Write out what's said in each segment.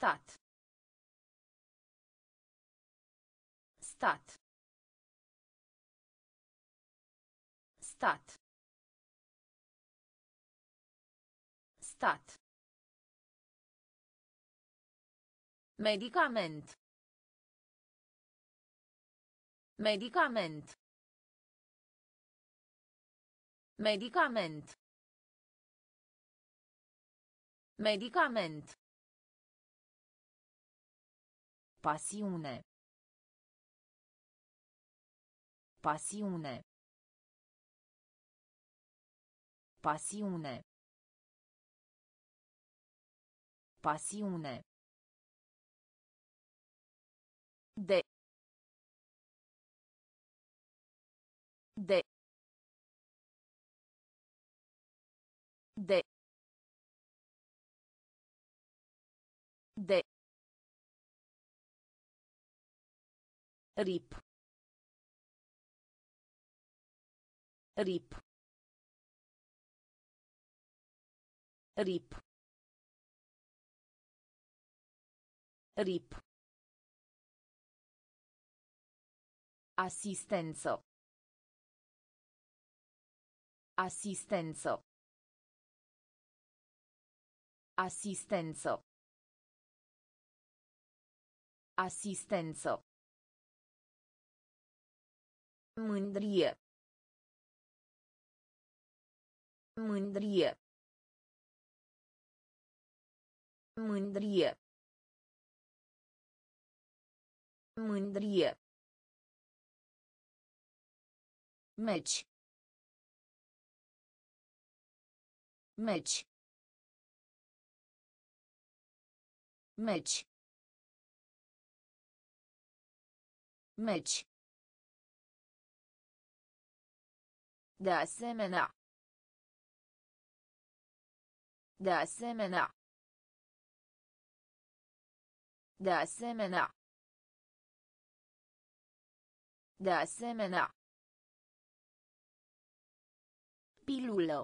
Stat. Stat. Stat. Stat. Medicament. Medicament. Medicament. Medicament. Pasiune. Pasiune. Pasiune. Pasiune. De. De. De. De. Rip. Rip. Rip. Rip. Asistență. Asistență. Asistență. Asistență. Mândrie. Mândrie. Mândrie. Mândrie. Meci. Meci. Meci. Meci. De asemenea. De asemenea. De asemenea. De asemenea. Pilulă.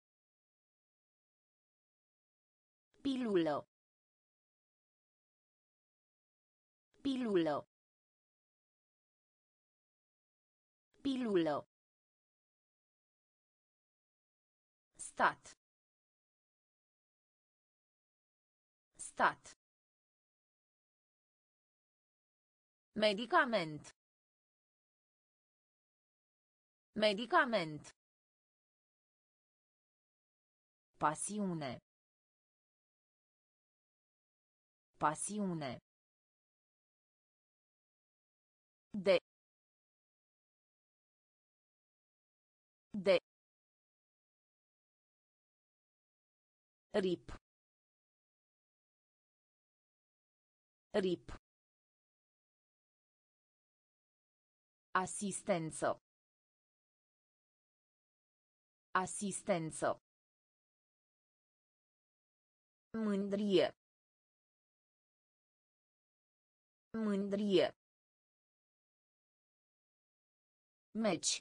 Pilulă. Pilulă. Pilulă. Stat. Stat. Medicament. Medicament. Pasiune. Pasiune. De. De. Rip. Rip. Asistență. Asistență. Mândrie. Mândrie. Meci.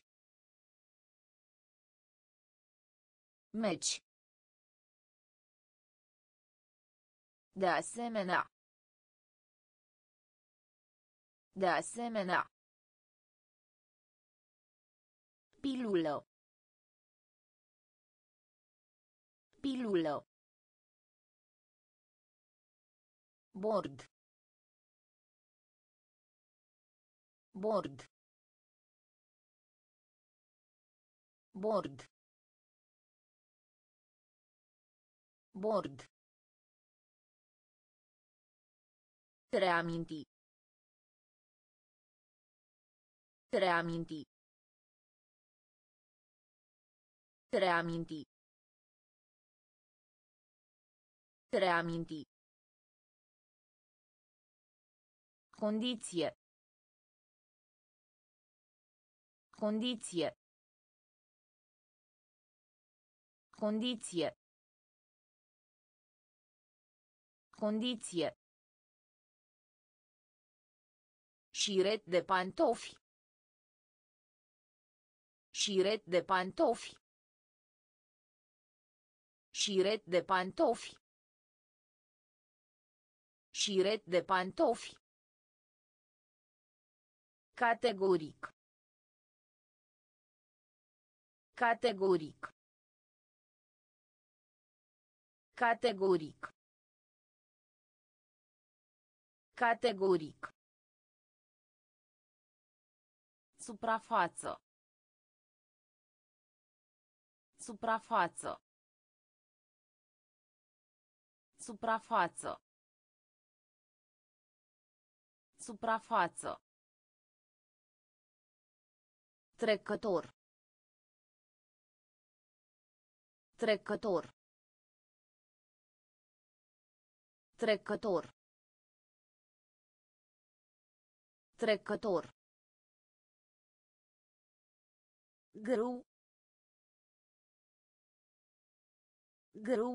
Meci. De asemenea. De asemenea. Pilulă. Pilulă. Bord. Bord. Bord. Bord. Reaminti. Reaminti. Reaminti. Reaminti. Condiție. Condiție. Condiție. Condiție. Șiret de pantofi. Șiret de pantofi. Șiret de pantofi. Șiret de pantofi. Categoric. Categoric. Categoric. Categoric. Suprafață. Suprafață. Suprafață. Suprafață. Trecător. Trecător. Trecător. Trecător. Grâu. Grâu.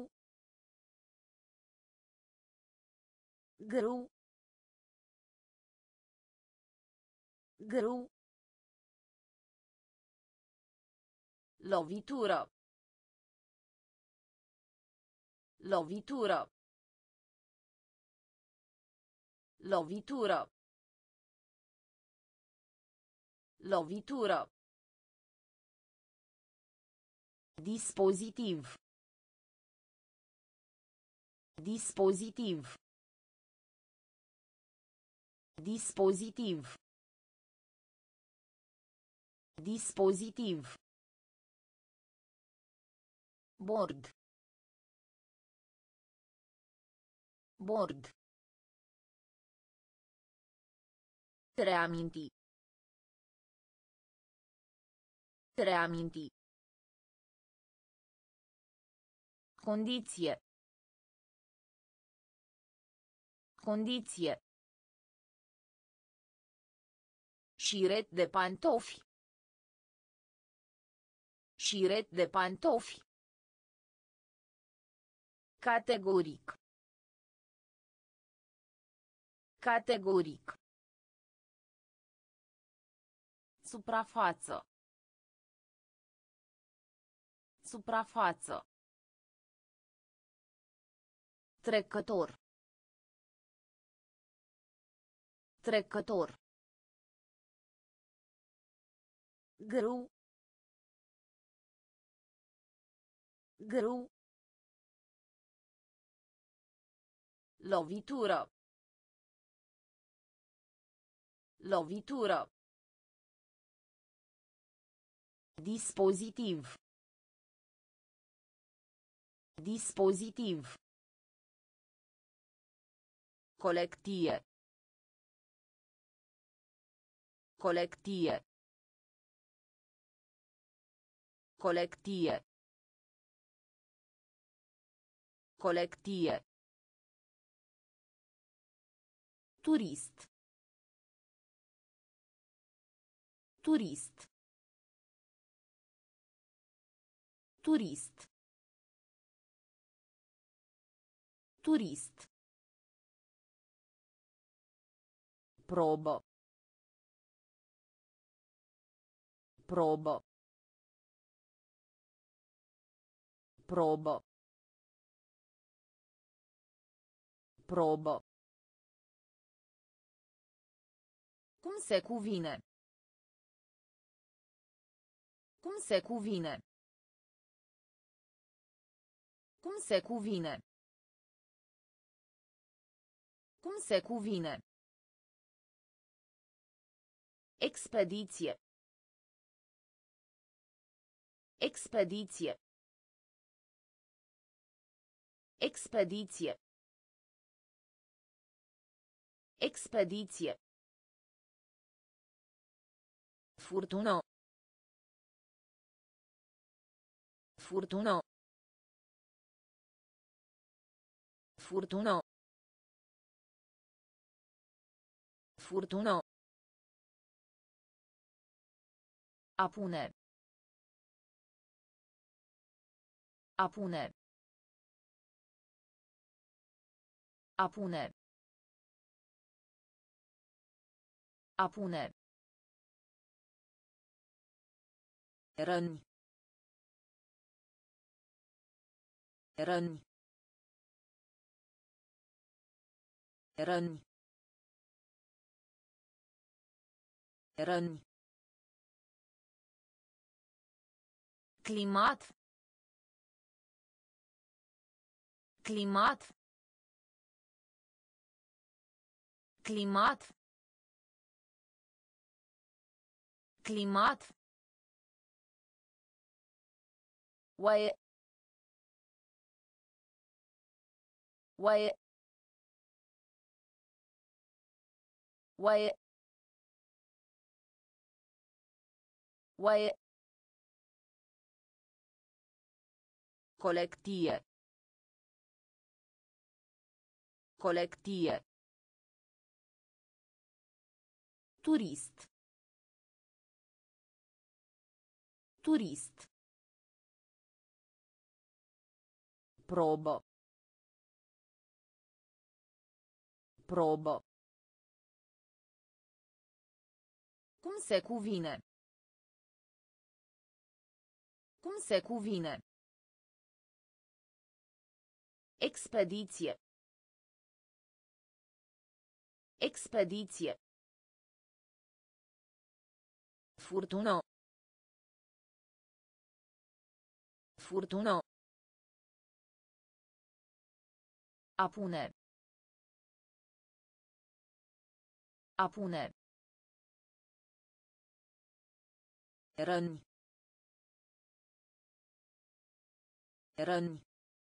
Grâu. Grâu. Lovitură. Lovitură. Lovitură. Lovitură. Dispozitiv. Dispozitiv. Dispozitiv. Dispozitiv. Bord. Bord. Reaminti. Reaminti. Condiție. Condiție. Șiret de pantofi. Șiret de pantofi. Categoric. Categoric. Suprafață. Suprafață. Trecător. Trecător. Grâu. Grâu. Lovitură. Lovitură. Dispozitiv. Dispozitiv. Colectie. Colectie. Colectie. Colectie. Turist. Turist. Turist. Turist. Probă. Probă. Probă. Probă. Cum se cuvine? Cum se cuvine? Cum se cuvine? Cum se cuvine? Expediție. Expediție. Expediție. Expediție. Furtună. Furtună. Furtună. Furtună. A pune. A pune. A pune. A pune. Răni. Răni. Răni. Răni. Climat. Climat. Climat. Climat. Oaie. Oaie. Oaie. Oaie. Colectie. Colectie. Turist. Turist. Probă. Probă. Cum se cuvine? Cum se cuvine? Expediție. Expediție. Furtună. Furtună. A pune. A pune. Răni. Răni.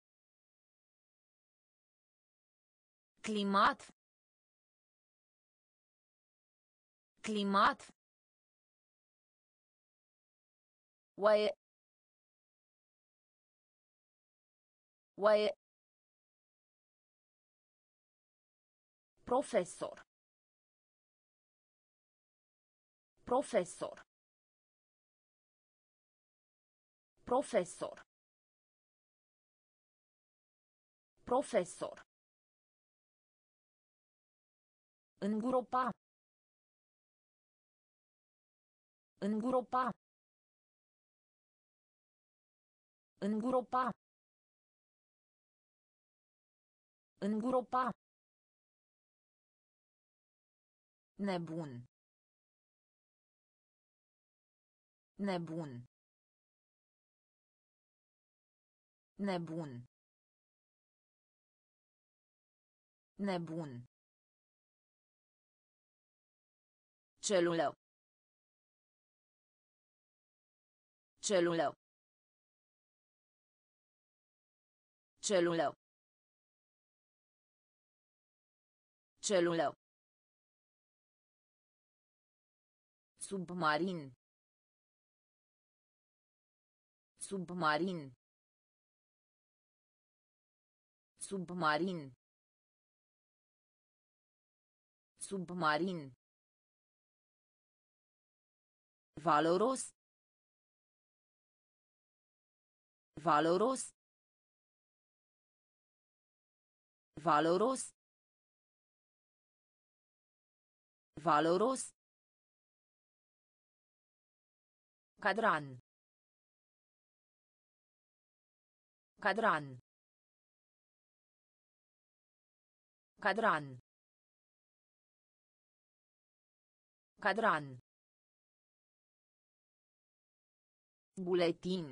Climat. Climat. Oaie. Oaie. Profesor. Profesor. Profesor. Profesor. Îngropa. Îngropa. Îngropa. Îngropa. Nebun. Nebun. Nebun. Nebun. Celulă. Celulă. Celulă. Celulă. Submarin. Submarin. Submarin. Submarin. Valoros. Valoros. Valoros. Valoros. Cadran. Cadran. Cadran. Cadran. Buletin.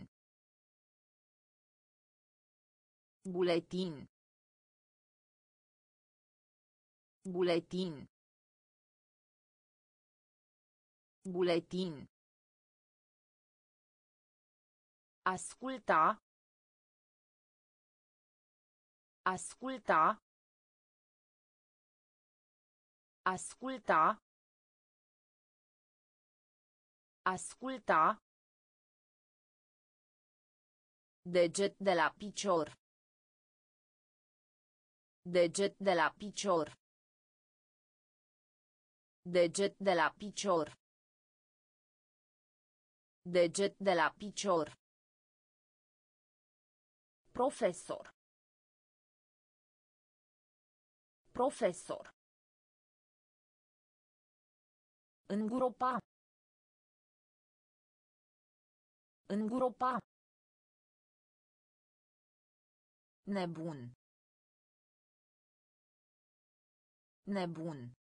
Buletin. Buletin. Buletin. Asculta. Asculta. Asculta. Asculta. Deget de la picior. Deget de la picior. Deget de la picior. Deget de la picior. Profesor. Profesor. Îngropa. Îngropa. Nebun. Nebun.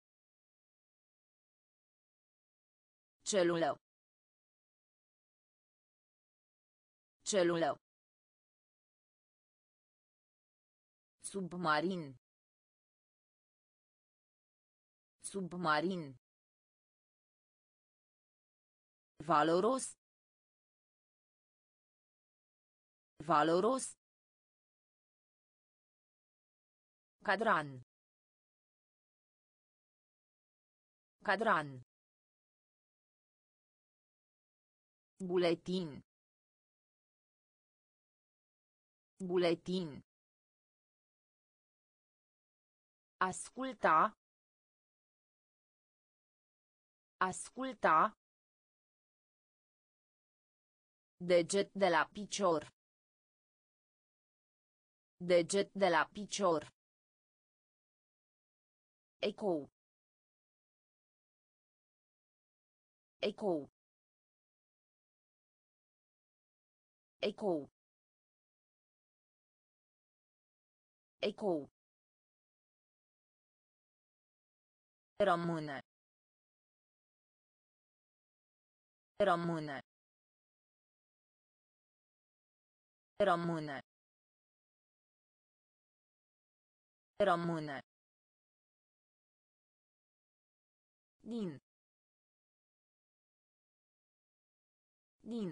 Celulă. Celulă. Submarin. Submarin. Valoros. Valoros. Cadran. Cadran. Buletin. Buletin. Asculta. Asculta. Deget de la picior. Deget de la picior. Ecou. Ecou. Ecou. Ecou. Rămâne. Rămâne. Rămâne. Rămâne. Din. Din.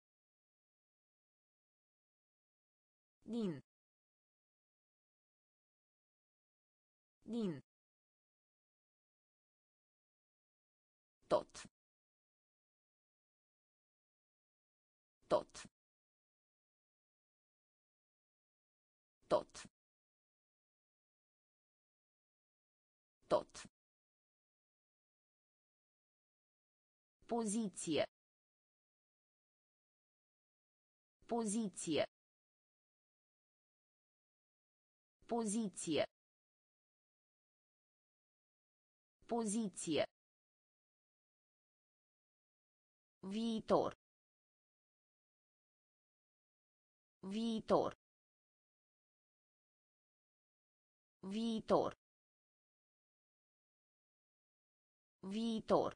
Din. Din. Tot. Tot. Tot. Tot. Poziție. Poziție. Poziție. Poziție. Viitor. Viitor. Viitor. Viitor.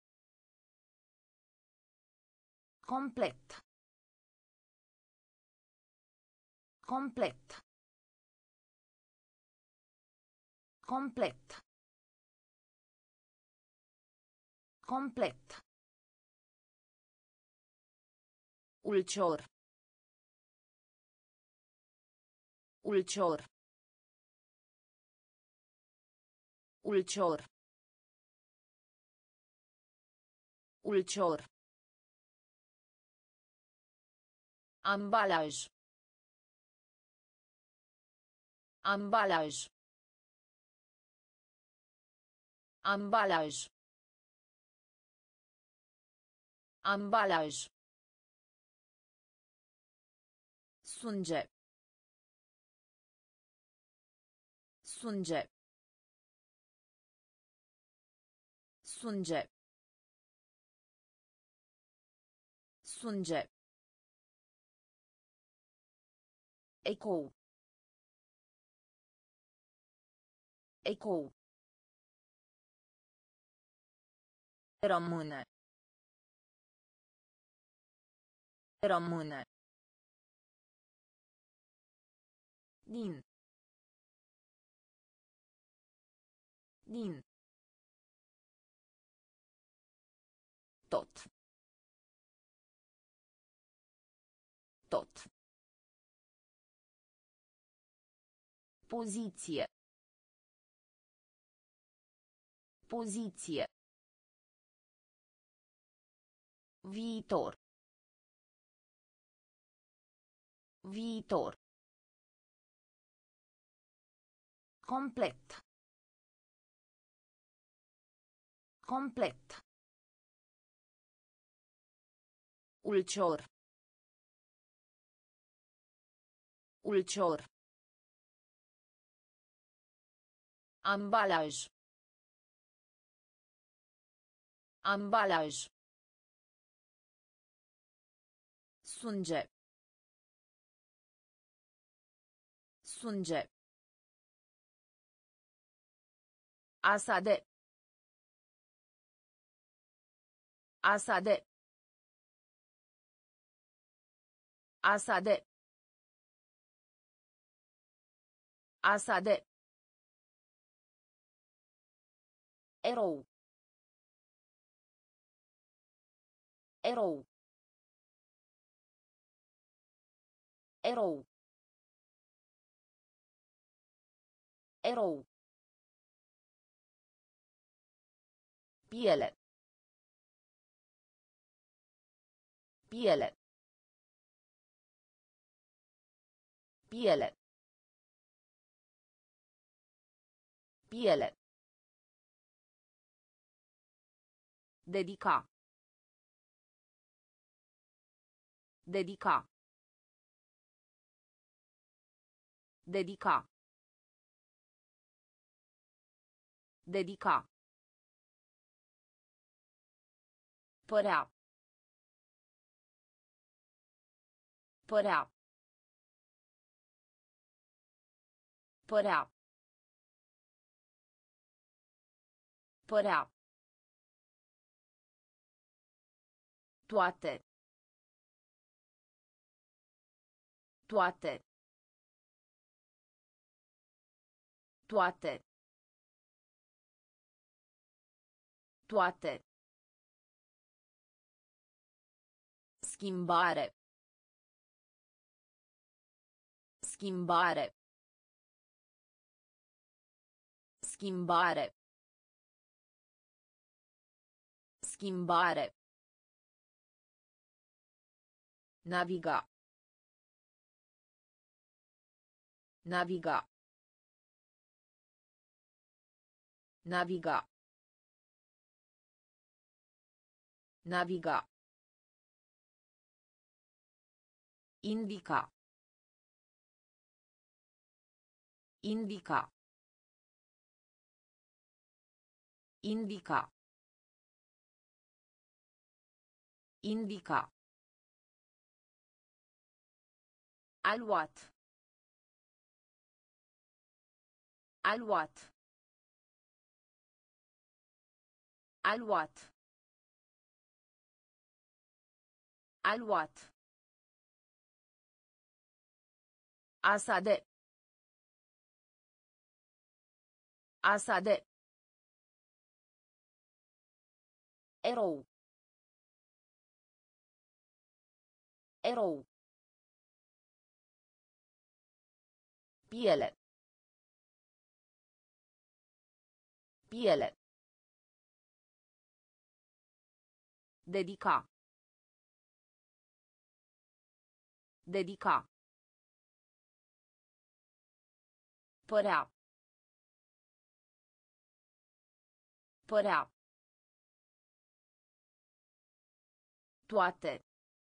Complet. Complet. Complet. Complet. Ulcior. Ulcior. Ulcior. Ulcior. Ambalaj. Ambalaj. Ambalaj. Ambalaj. Sânge. Sânge. Sânge. Sânge. Ecou. Ecou. Rămâne. Rămâne. Din. Din. Tot. Tot. Poziție. Poziție. Viitor. Viitor. Complet. Complet. Ulcior. Ulcior. Ambalaj. Ambalaj. Sânge. Sânge. Asade. Asade. Asade. Asade. Erou. Erou. Erou. Erou. Piele. Piele. Piele. Piele. Dedica. Dedica. Dedica. Dedica. Părea. Părea. Părea. Părea. Toate. Toate. Toate. Toate. Schimbare. Schimbare. Schimbare. Schimbare. Naviga. Naviga. Naviga. Naviga. Indica. Indica. Indica. Indica. Aluat. Aluat. Aluat. Aluat. Asade. Asade. Erou. Erou. Piele. Piele. Dedica. Dedica. Părea. Părea. Toate.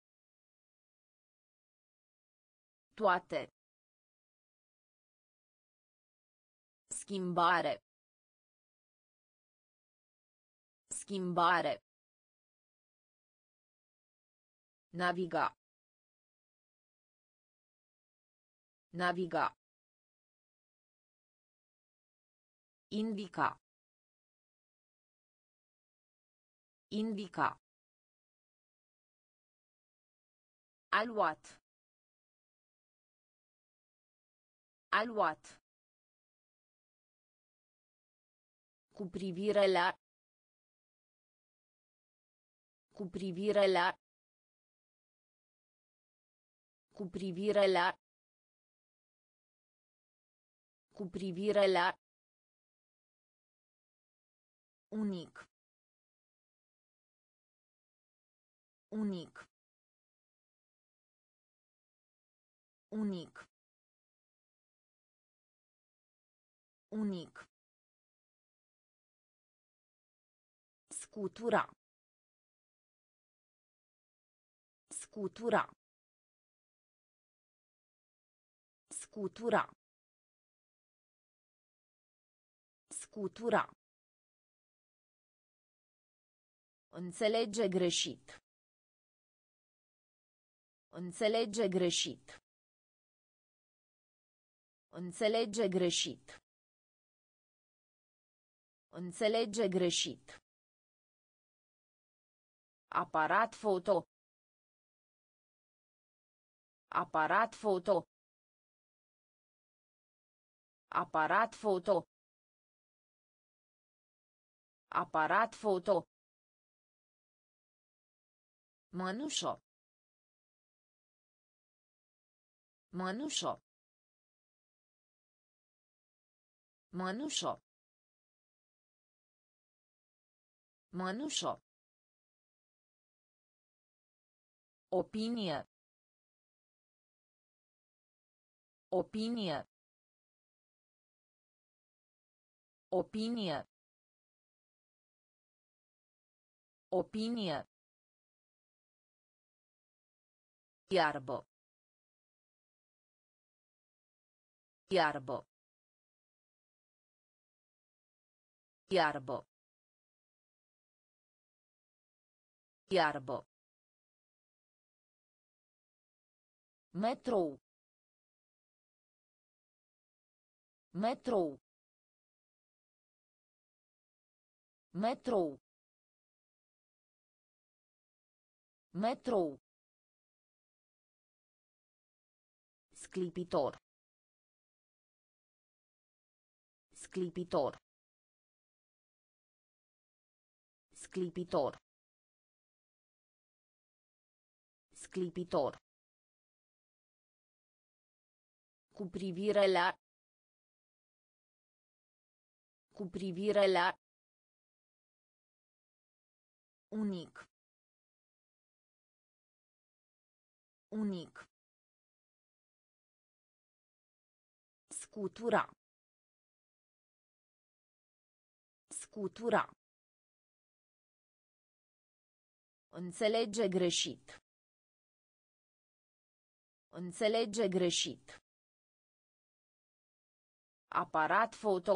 Toate. Schimbare. Schimbare. Naviga. Naviga. Indica. Indica. Aluat. Aluat. Cu privire la. Cu privire la. Cu privire la. Cu privire la. Unic. Unic. Unic. Unic. Scutura. Scutura. Scutura. Scutura. Înțelege greșit. Înțelege greșit. Înțelege greșit. Înțelege greșit. Aparat foto. Aparat foto. Aparat foto. Aparat foto. Mănușo. Mănușo. Mănușo. Mănușo. Opinie. Opinie. Opinie. Opinie. Iarbă. Iarbă. Iarbă. Iarbă. Metrou. Metrou. Metrou. Metrou. Sclipitor. Sclipitor. Sclipitor. Sclipitor. Cu privire la. Cu privire la. Unic. Unic. Scutura. Scutura. Înțelege greșit. Înțelege greșit. Aparat foto.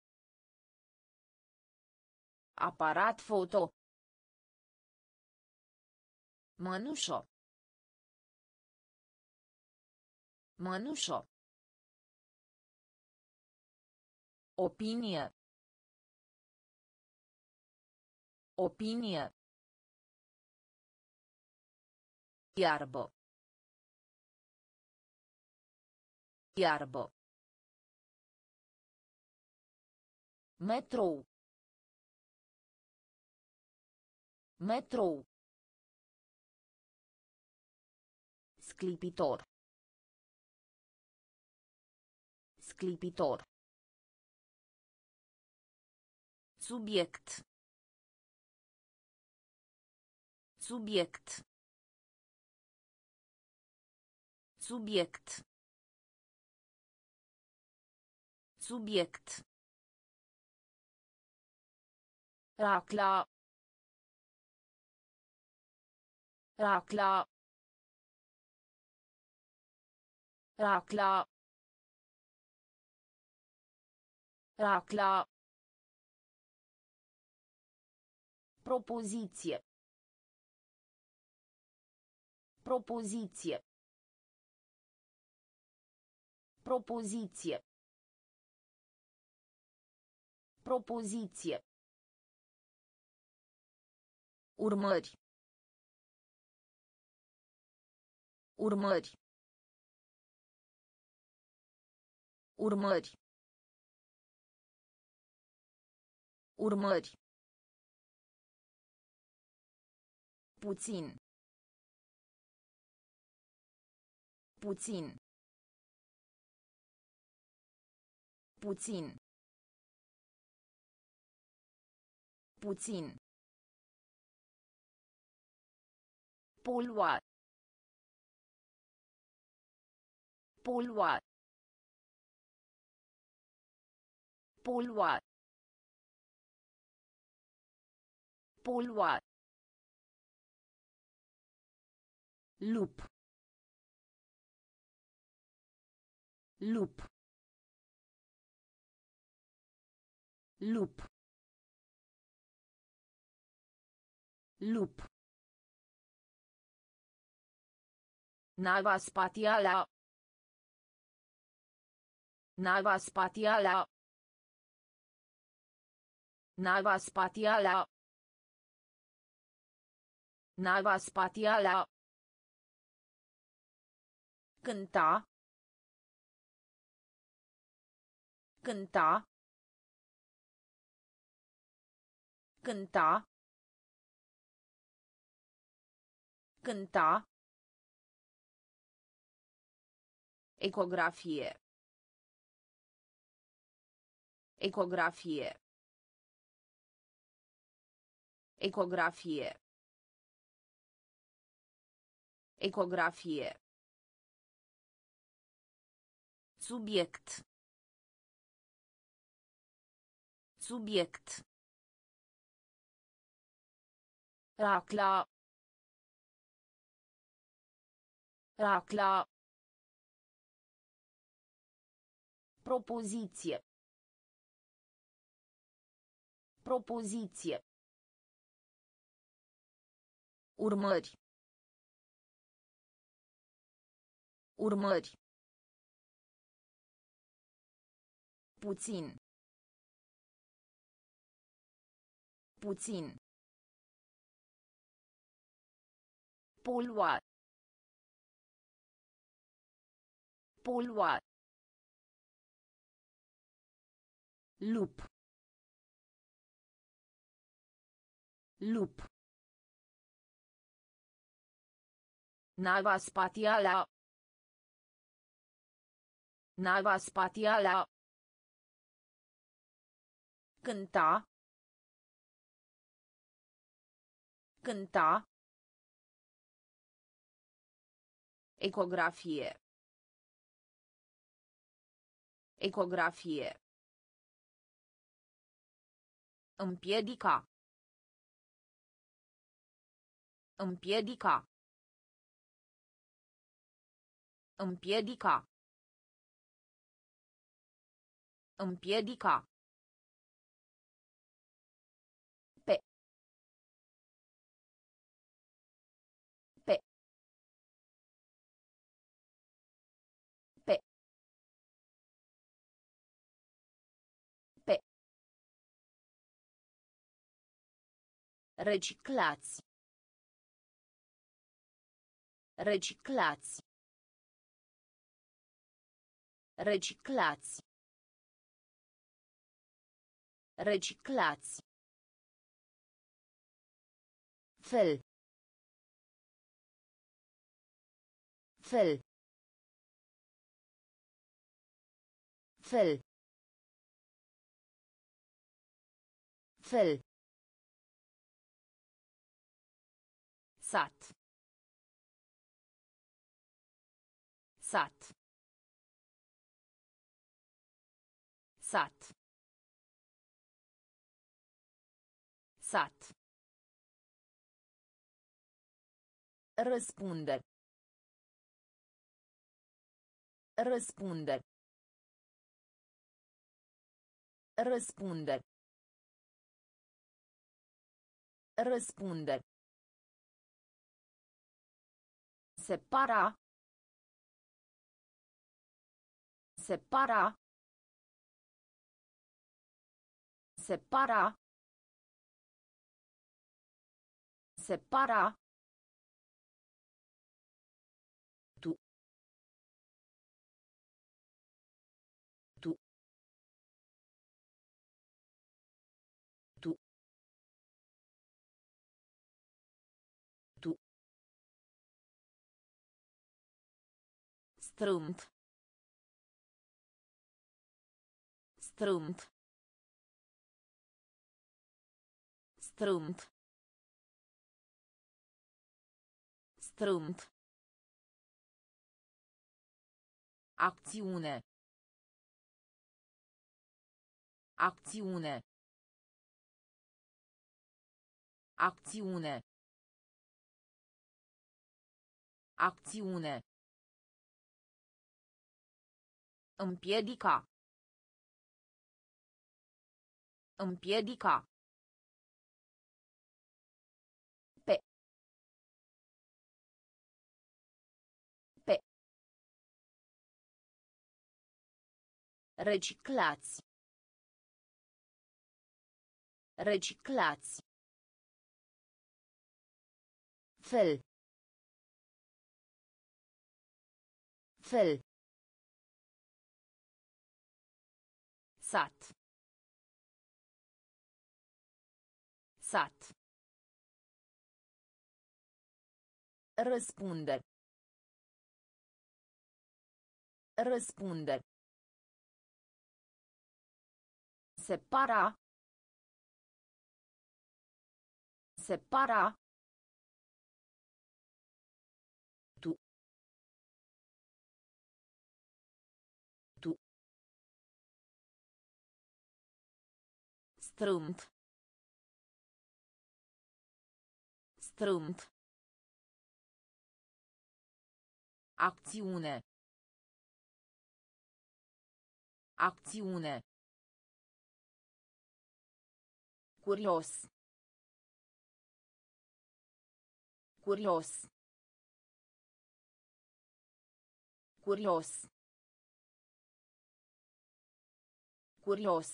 Aparat foto. Mănușo. Mănușo. Opinie. Opinie. Iarbă. Iarbă. Metrou. Metrou. Sclipitor. Sclipitor. Subiect. Subiect. Subiect. Subiect. Racla. Racla. Racla. Racla. Propoziție. Propoziție. Propoziție. Propoziție. Urmări. Urmări. Urmări. Urmări. Puțin. Puțin. Puțin. Puțin. Polua. Polua. Polua. Polua. Lup. Lup. Lup. Lup. Nava spațială. Nava spațială. Nava spațială. Nava spațială. Cânta. Cânta. Cânta. Cânta. Ecografie. Ecografie. Ecografie. Ecografie. Subiect. Subiect. Racla. Racla. Propoziție. Propoziție. Urmări. Urmări. Puțin. Puțin. Poluat. Poluat. Lup. Lup. Nava spațială. Nava spațială. Cânta. Cânta. Ecografie. Ecografie. Împiedica. Împiedica. Împiedica. Împiedica. Pe. Pe. Pe. Pe. Reciclați. Reciclați. Reciclați. Reciclați. Fel. Fel. Fel. Fel. Sat. Sat. Sat. Sat. Răspunde. Răspunde. Răspunde. Răspunde. Separa. Separa. Separa. Separa. Tu. Tu. Tu. Tu. Strâmt. Strâmt. Strâmt. Strâmt. Acțiune. Acțiune. Acțiune. Acțiune. Împiedica. Împiedica. Pe. Pe. Reciclați. Reciclați. Fel. Fel. Sat. Sat. Răspunde. Răspunde. Separa. Separa. Tu. Tu. Strâmt. Strâmt. Acțiune. Acțiune. Curios. Curios. Curios. Curios.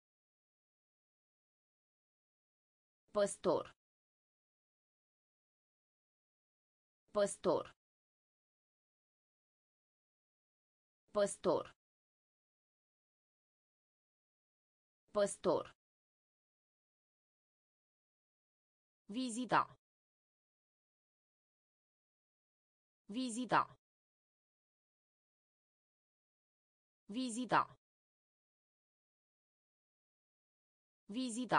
Păstor. Păstor. Păstor. Păstor. Vizita. Vizita. Vizita. Vizita.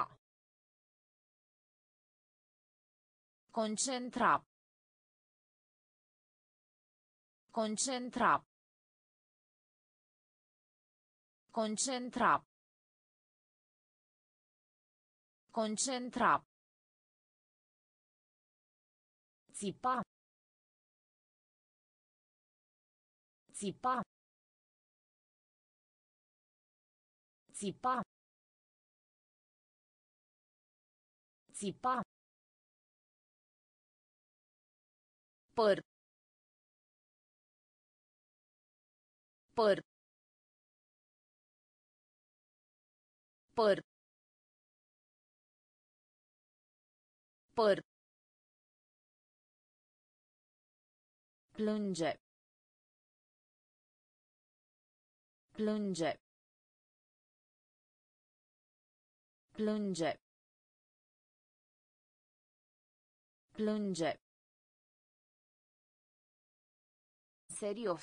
Concentra. Concentra. Concentra. Concentra. Țipa. Țipa. Țipa. Țipa. Păr. Păr. Păr. Păr. Plânge. Plânge. Plânge. Plânge. Serios.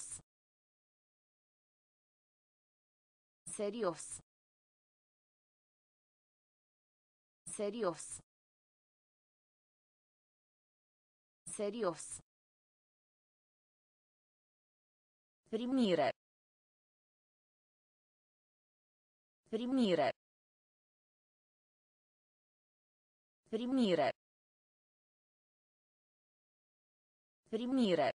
Serios. Serios. Serios. Primire. Primire. Primire. Primire.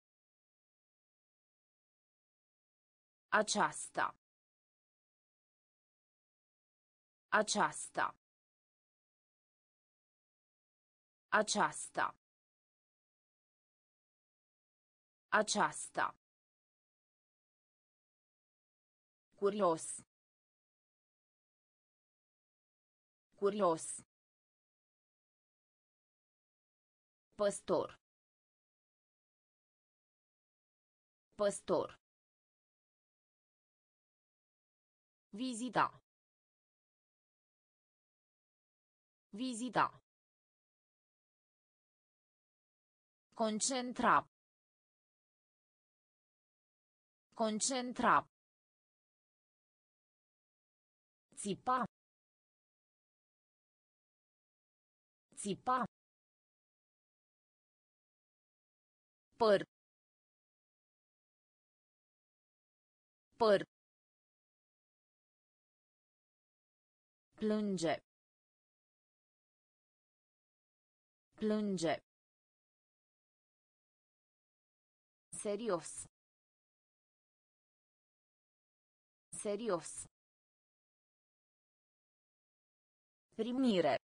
Aceasta. Aceasta. Aceasta. Aceasta. Curios. Curios. Păstor. Păstor. Vizita. Vizita. Concentra. Concentra. Țipa. Țipa. Păr. Păr. Plânge. Plânge. Serios. Serios. Primire.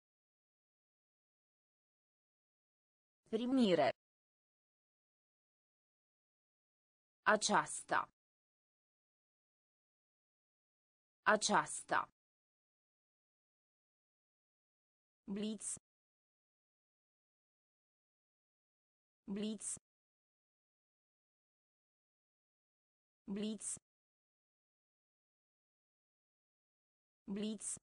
Primire. Aceasta. Aceasta. Blitz. Blitz. Blitz. Blitz.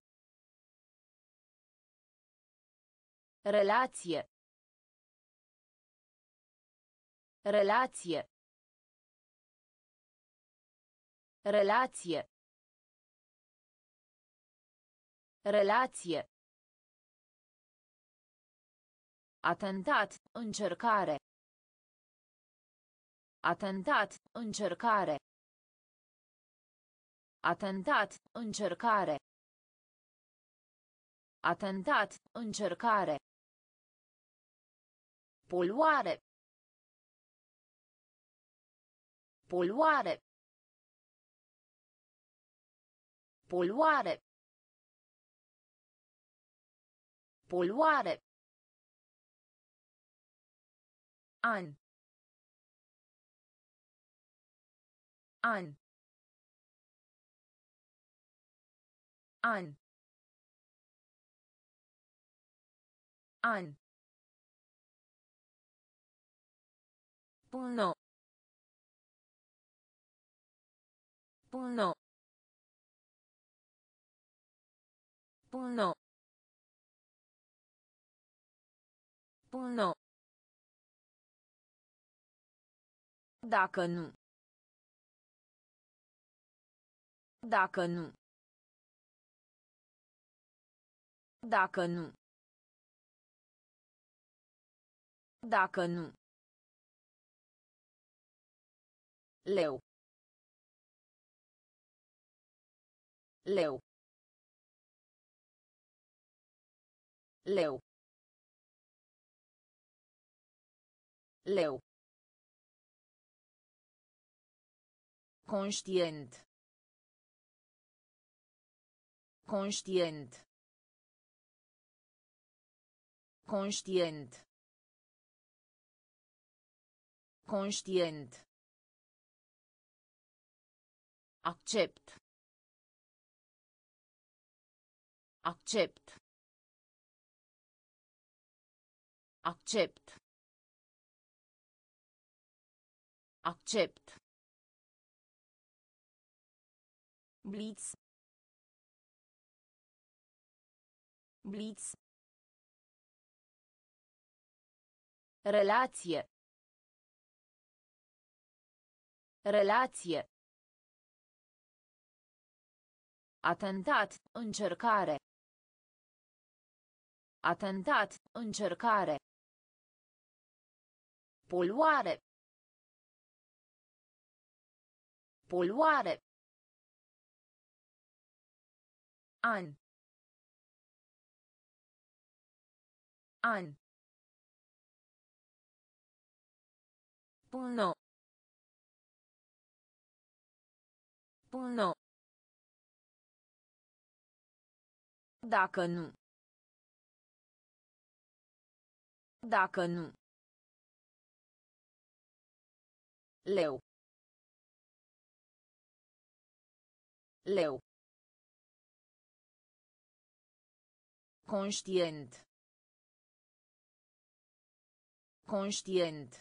Relație. Relație. Relație. Relație. Atentat, încercare. Atentat, încercare. Atentat, încercare. Atentat, încercare. Poluare. Poluare. Poluare. Poluare. An. An. An. An. Până. Până. Până. Până. Dacă nu. Dacă nu. Dacă nu. Dacă nu. Leu. Leu. Leu. Leu. Conștient. Conștient. Conștient. Conștient. Accept. Accept. Accept. Accept. Blitz. Blitz. Relație. Relație. Atentat, încercare. Atentat, încercare. Poluare. Poluare. An. An. Până. Până. Dacă nu. Dacă nu. Leu. Leu. Conștient. Conștient.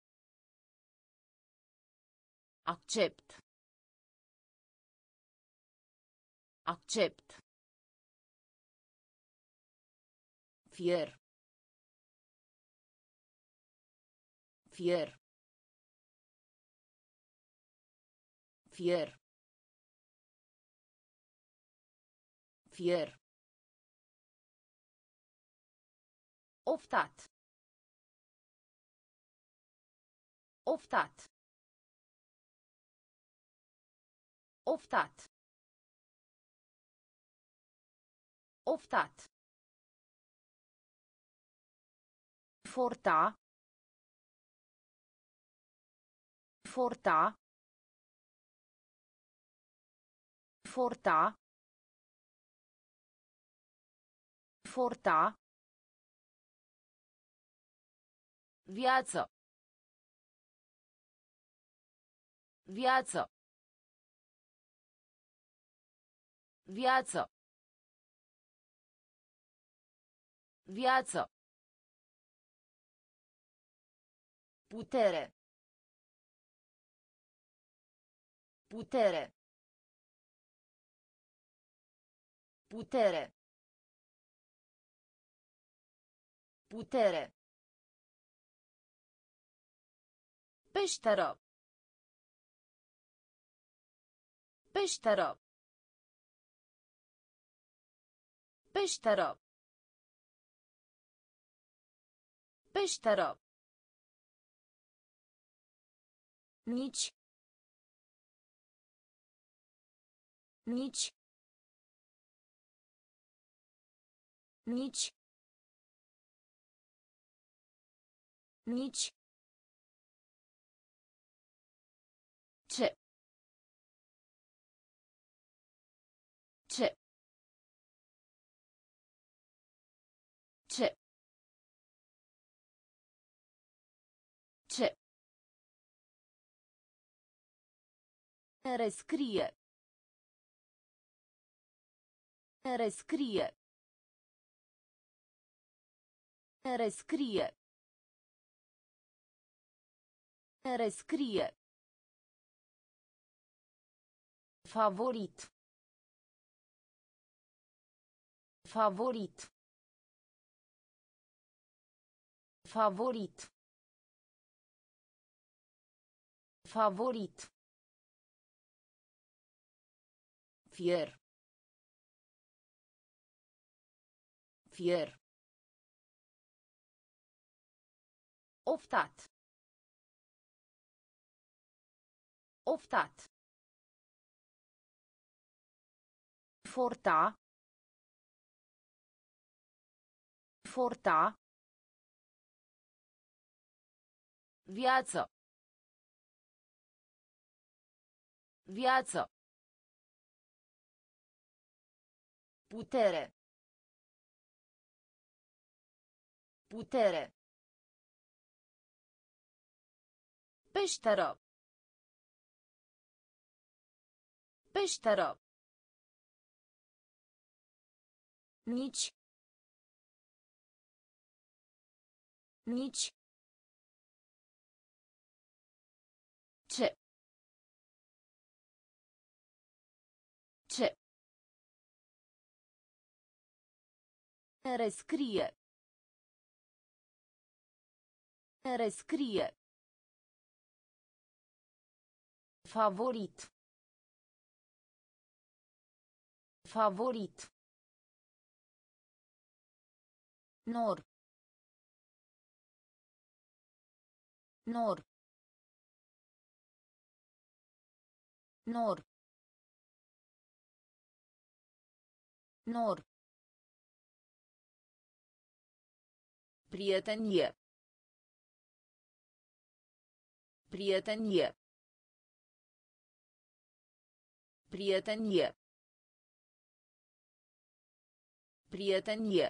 Accept. Accept. Fier. Fier. Fier. Fier. Oftat. Oftat. Oftat. Oftat. Forta. Forta. Forta. Forta. Viață. Viață. Viață. Viață. Putere. Putere. Putere. Putere. Peșteră. Peșteră. Peșteră. Peșteră. Nici. Nici. Nici. Nici. Ce. Ce. Ce. Ce. Rescrie. Rescrie. Rescrie. Rescrie. Favorit. Favorit. Favorit. Favorit. Fier. Fier. Oftat. Oftat. Forta. Forta. Viață. Viață. Putere. Putere. Peșteră. Peșteră. Nici. Nici. Ce. Ce. Rescrie. Rescrie. Favorit. Favorit. Nor. Nor. Nor. Nor. Prietenie. Prietenie. Prietenie. Prietenie.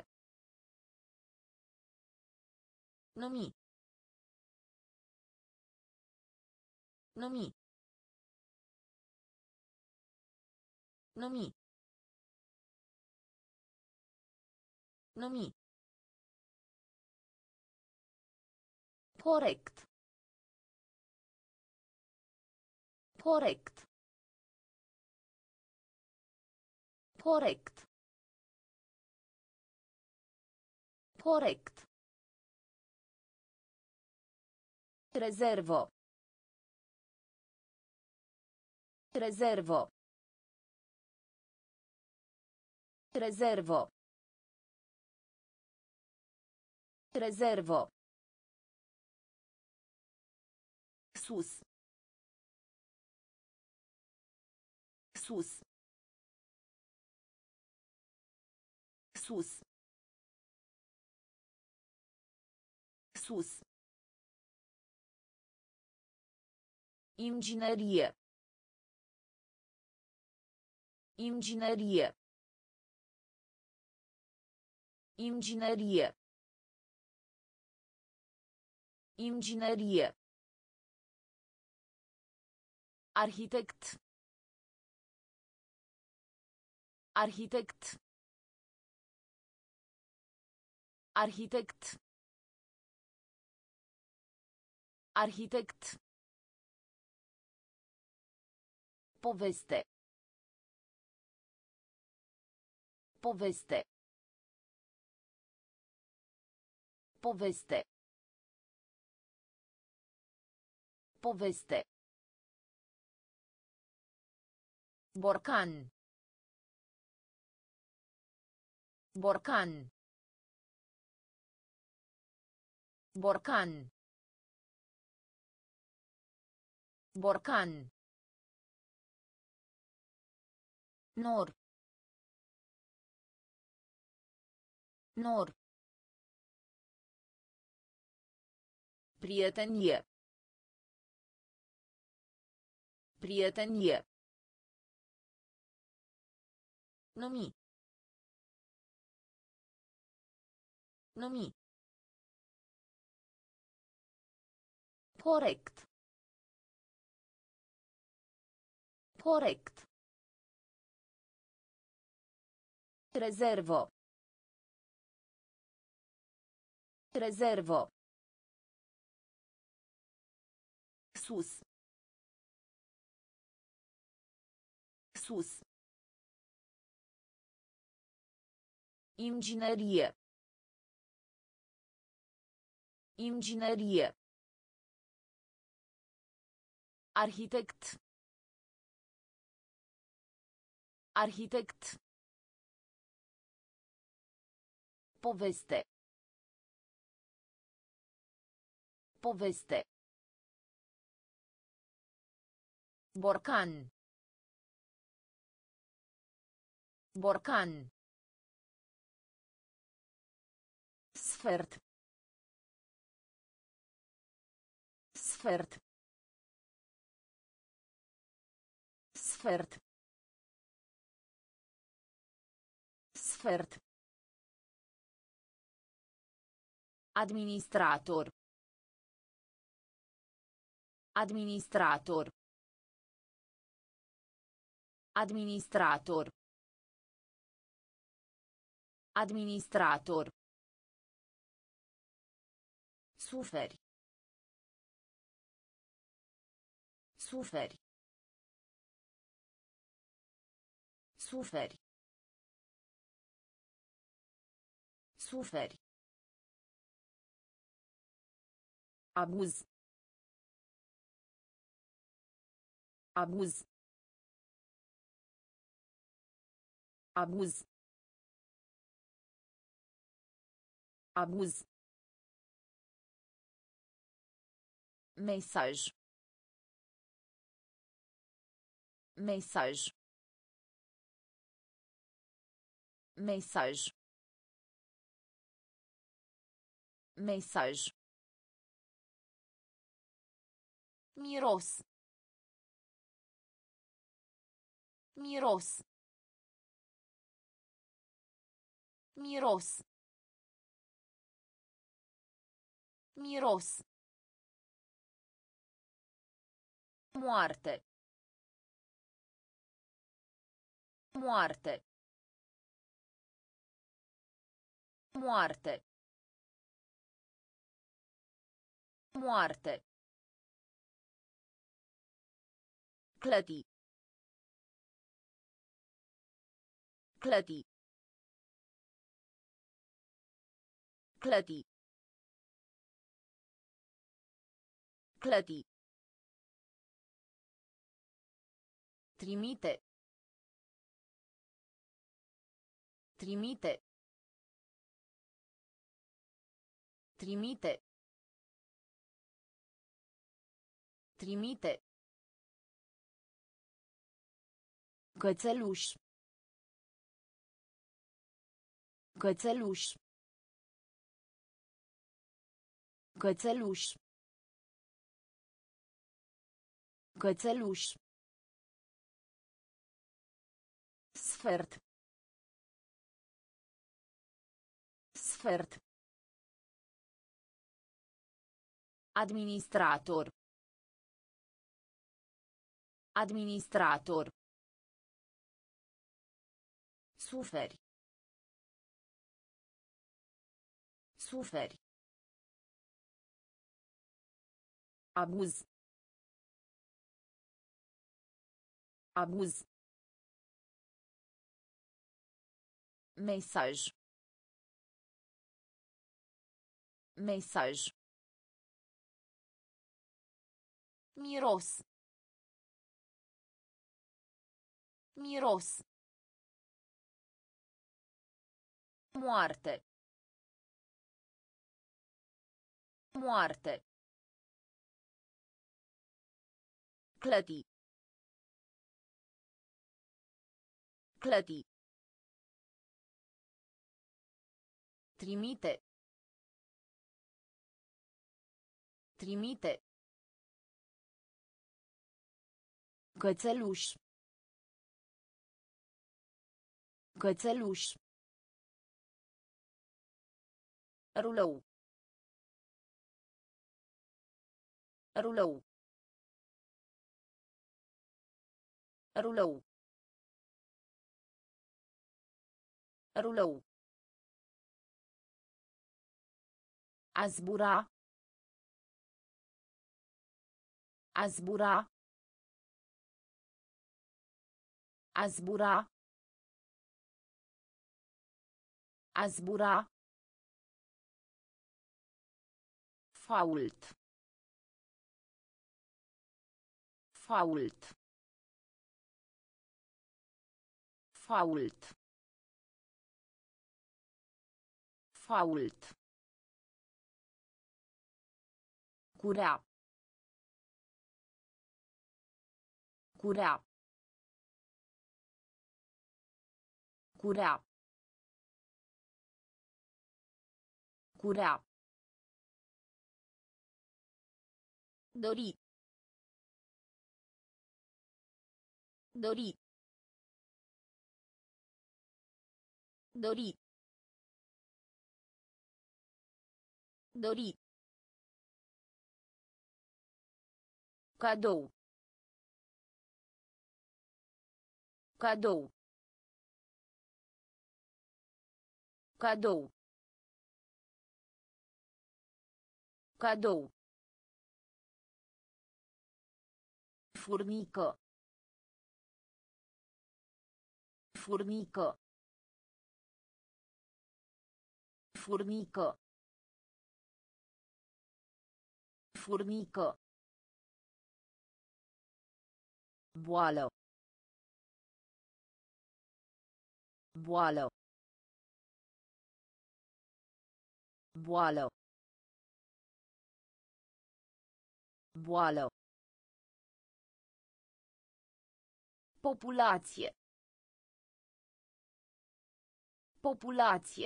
Numi. Numi. Numi. Numi. Corect. Corect. Corect. Corect. Rezervo. Rezervo. Rezervo. Rezervo. Sus. Sus. Sus. Sus. Inginerie. Inginerie. Inginerie. Inginerie. Arhitect. Arhitect. Arhitect. Arhitect. Poveste. Poveste. Poveste. Poveste. Borcan. Borcan. Borcan. Borcan. Nor. Nor. Prietenie. Prietenie. Numi. Numi. Corect. Corect. Rezervo. Rezervo. Sus. Sus. Inginerie. Inginerie. Arhitect. Arhitect. Poveste. Poveste. Borcan. Borcan. Sfert. Sfert. Sfert. Sfert. Administrator. Administrator. Administrator. Administrator. Suferi. Suferi. Suferi. Suferi. Abuz. Abuz. Abuz. Abuz. Mensagem. Mensagem. Mensagem. Mensagem. Miros. Miros. Miros. Miros. Moarte. Moarte. Moarte. Moarte. Clădi. Clădi. Clădi. Clădi. Trimite. Trimite. Trimite. Trimite. Cățeluș. Cățeluș. Cățeluș. Cățeluș. Sfert. Sfert. Administrator. Administrator. Suferi. Suferi. Abuz. Abuz. Mesaj. Mesaj. Miros. Miros. Moarte. Moarte. Clădi. Clădi. Trimite. Trimite. Cățeluș. Cățeluș. Rulou. Rulou. Rulou. Rulou. A zbura. A zbura. A zbura. A zbura. Fault. Fault. Fault. Fault. Curea. Curea. Curea. Curea. Dori. Dori. Dori. Dori. Cadou. Cadou. Cadou. Cadou. Furnică. Furnică. Furnică. Furnică. Boală. Boală. Boală. Boală. Populație. Populație.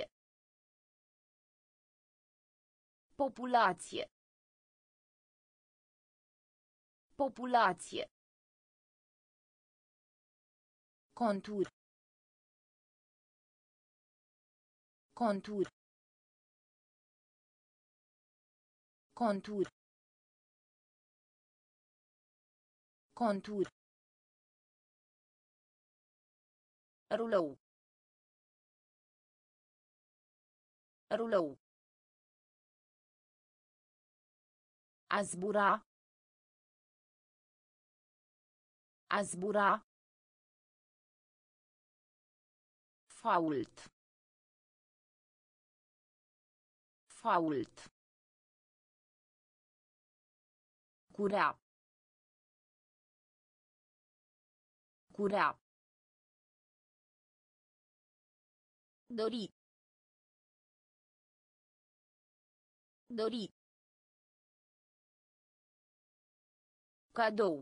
Populație. Populație. Contur. Contur. Contur. Contur. Rulou. Rulou. A zbura. A zbura. Fault. Fault. Curea. Curea. Dori. Dori. Cadou.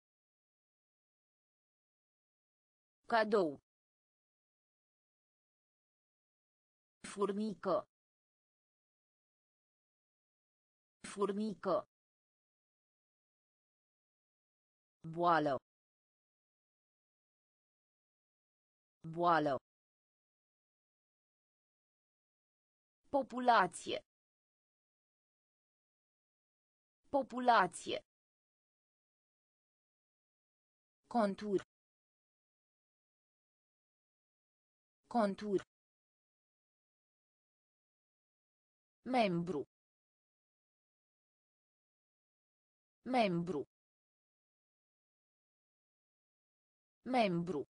Cadou. Furnică. Furnică. Boală. Boală. Populație. Populație. Contur. Contur. Membru. Membru. Membru.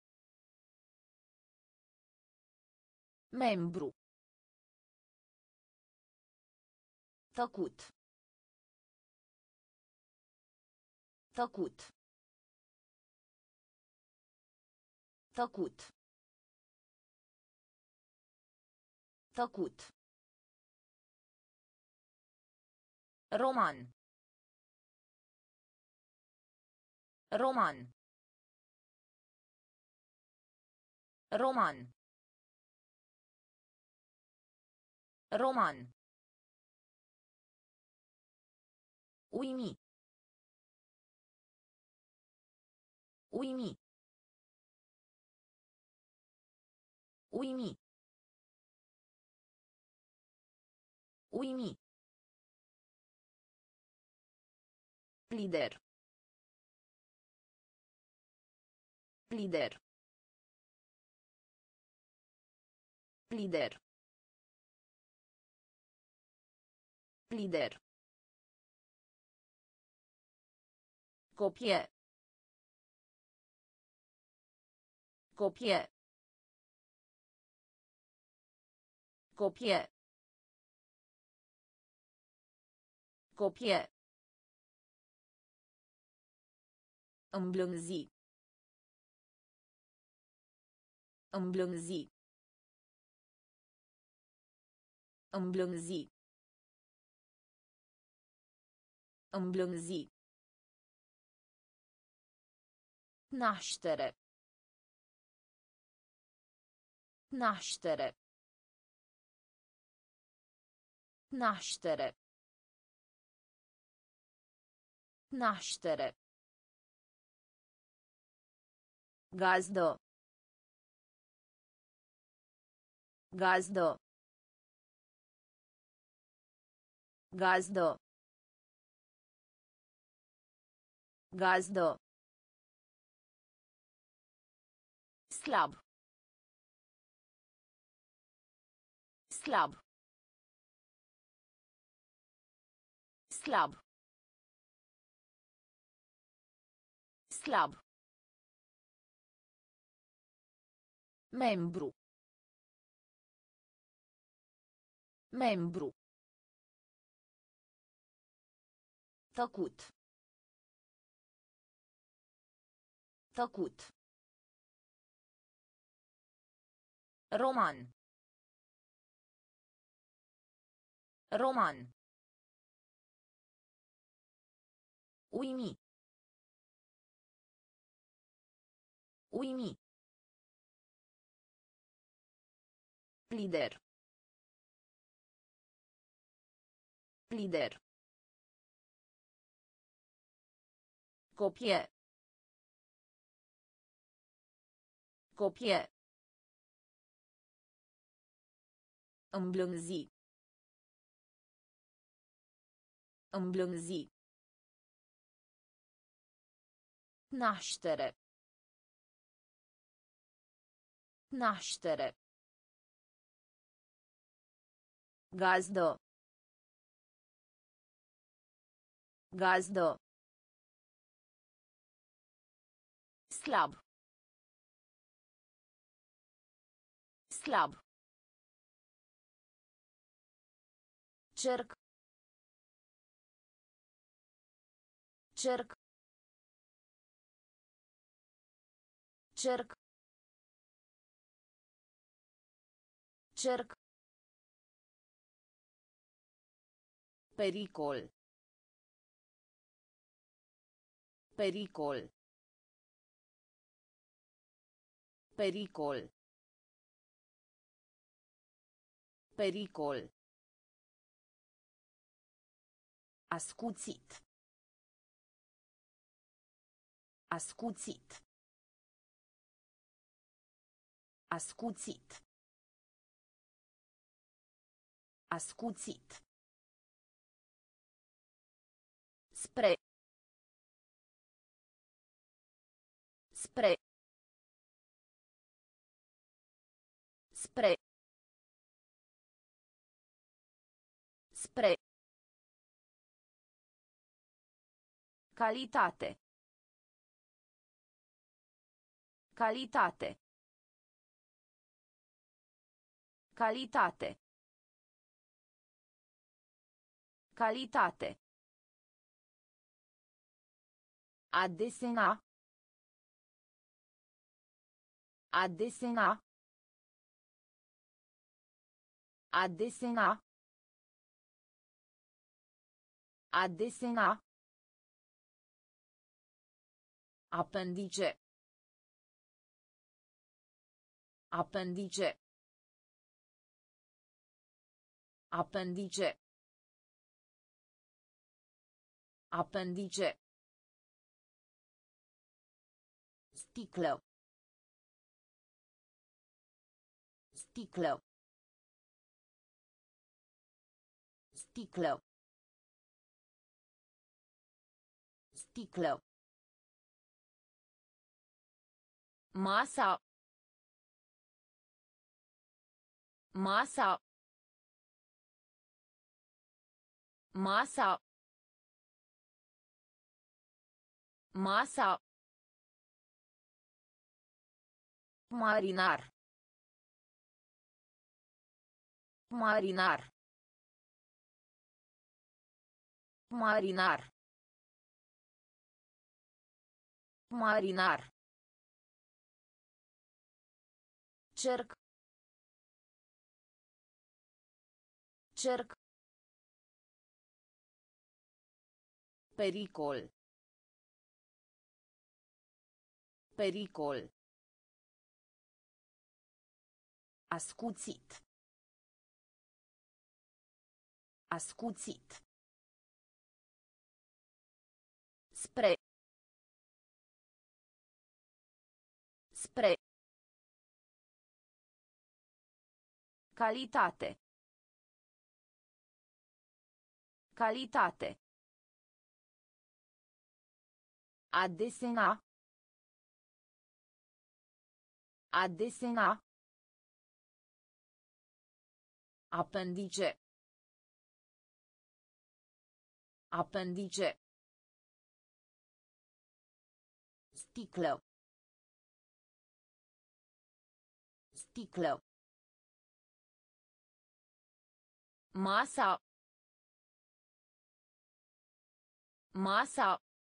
Membru. Tăcut. Tăcut. Tăcut. Tăcut. Roman. Roman. Roman. Roman. Uimi. Uimi. Uimi. Uimi. Lider. Lider. Lider. Lider. Copie. Copie. Copie. Copie. Îmblânzi. Îmblânzi. Îmblânzi. Îmblânzi. Naștere. Naștere. Naștere. Naștere. Gazdă. Gazdă. Gazdă. Gazdă. Slab. Slab. Slab. Slab. Membru. Membru. Tăcut. Tăcut. Roman. Roman. Uimi. Uimi. Lider. Lider. Copie. Copie. Îmblânzi. Îmblânzi. Naștere. Naștere. Gazdă. Gazdă. Slab. Slab. Cerc. Cerc. Cerc. Cerc. Pericol. Pericol. Pericol. Pericol. Ascuțit. Ascuțit. Ascuțit. Ascuțit. Spre. Spre. Spre. Spre. Calitate. Calitate. Calitate. Calitate. A desena. A desena. A desena. A desena. Appendice. Appendice. Appendice. Appendice. Sticlă. Sticlă. Sticlă. Sticlă. Masa. Masa. Masa. Masa. Marinar. Marinar. Marinar. Marinar. Cerc. Cerc. Pericol. Pericol. Ascuțit. Ascuțit. Spre. Spre. Calitate. Calitate. A desena. A desena. Appendice. Appendice. Sticlă. Sticlă. Masa. Masa.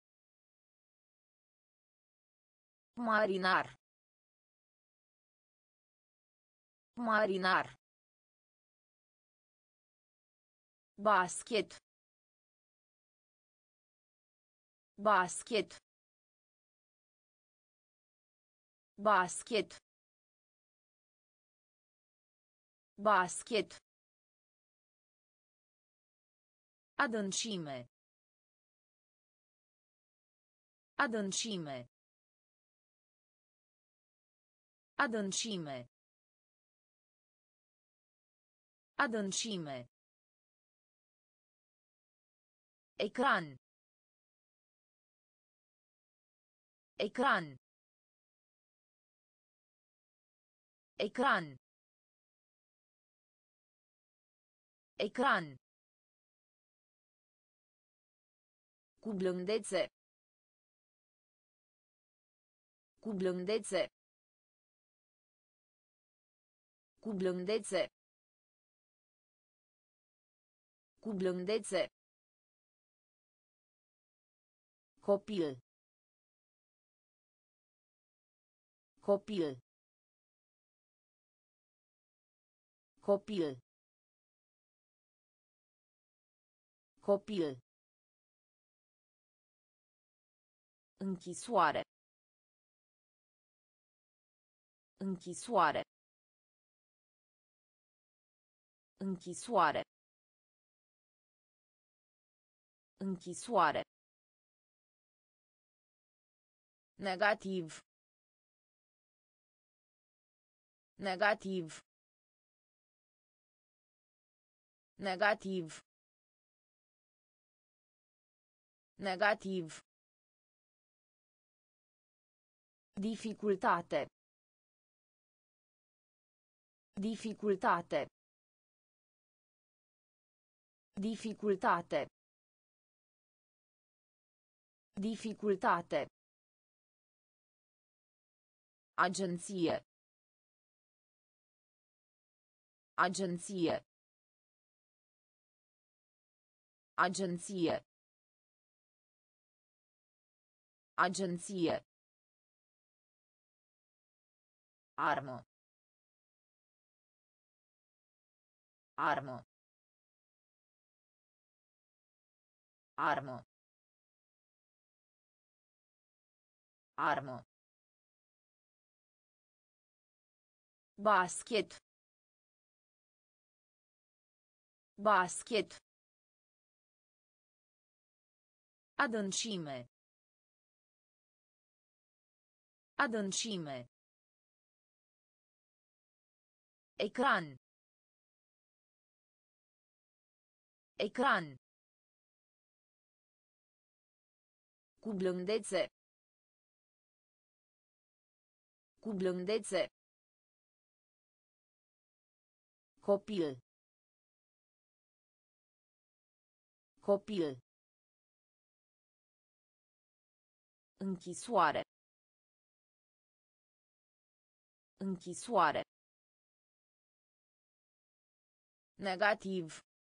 Marinar. Marinar. Basket. Basket. Basket. Basket. Adâncime. Adâncime. Adâncime. Adâncime. Ecran. Ecran. Ecran. Ecran. Cu blândețe. Cu blândețe. Cu blândețe. Cu blândețe. Copil. Copil. Copil. Copil. Închisoare. Închisoare. Închisoare. Închisoare. Negativ. Negativ. Negativ. Negativ. Dificultate. Dificultate. Dificultate. Dificultate. Agenție. Agenție. Agenție. Agenție. Armă. Armă. Armă. Armă. Basket. Basket. Adâncime. Adâncime. Ecran. Ecran. Cu blândețe. Cu blândețe. Copil. Copil. Închisoare. Închisoare. Negativ.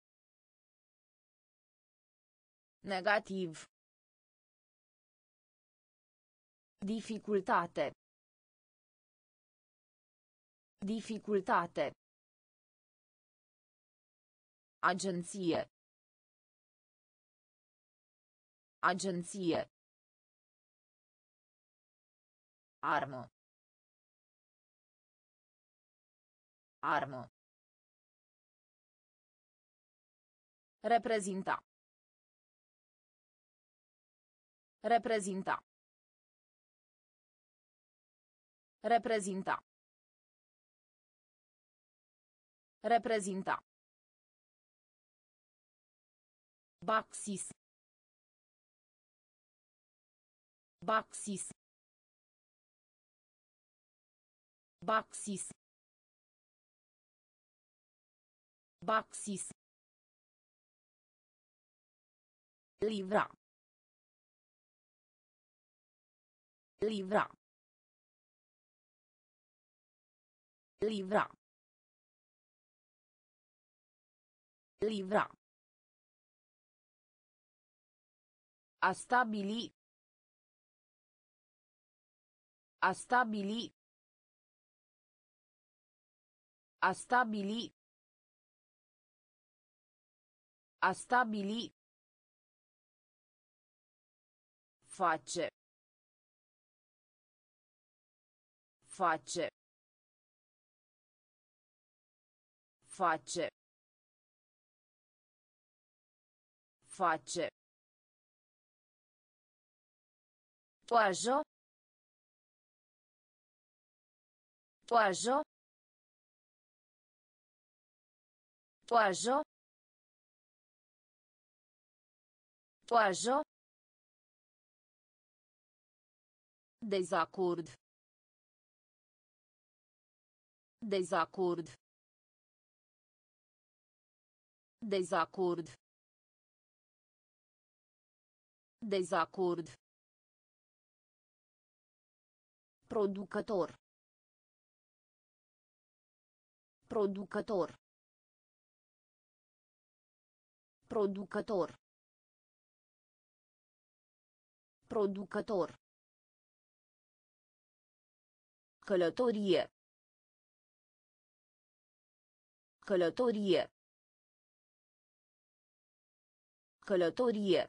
Negativ. Dificultate. Dificultate. Agenție. Agenție. Armă. Armă. Reprezinta. Reprezinta. Reprezinta. Reprezinta. Baxis. Baxis. Baxis. Baxis. Livra. Livra. Livra. Livra. A stabili. A stabili. A stabili. A stabili. Face. Face. Face. Face. Toajo. Toajo. Toajo. Toajo. Dezacord. Dezacord. Dezacord. Dezacord. Producător. Producător. Producător. Producător. Călătorie. Călătorie. Călătorie.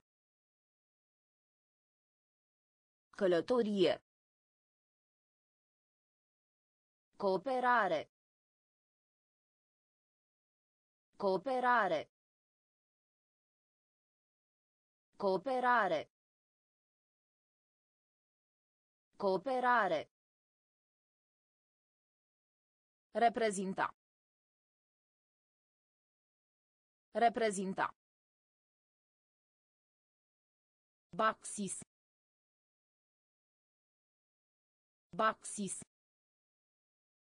Călătorie. Cooperare. Cooperare. Cooperare. Cooperare. Reprezinta. Reprezinta. Baxis. Baxis.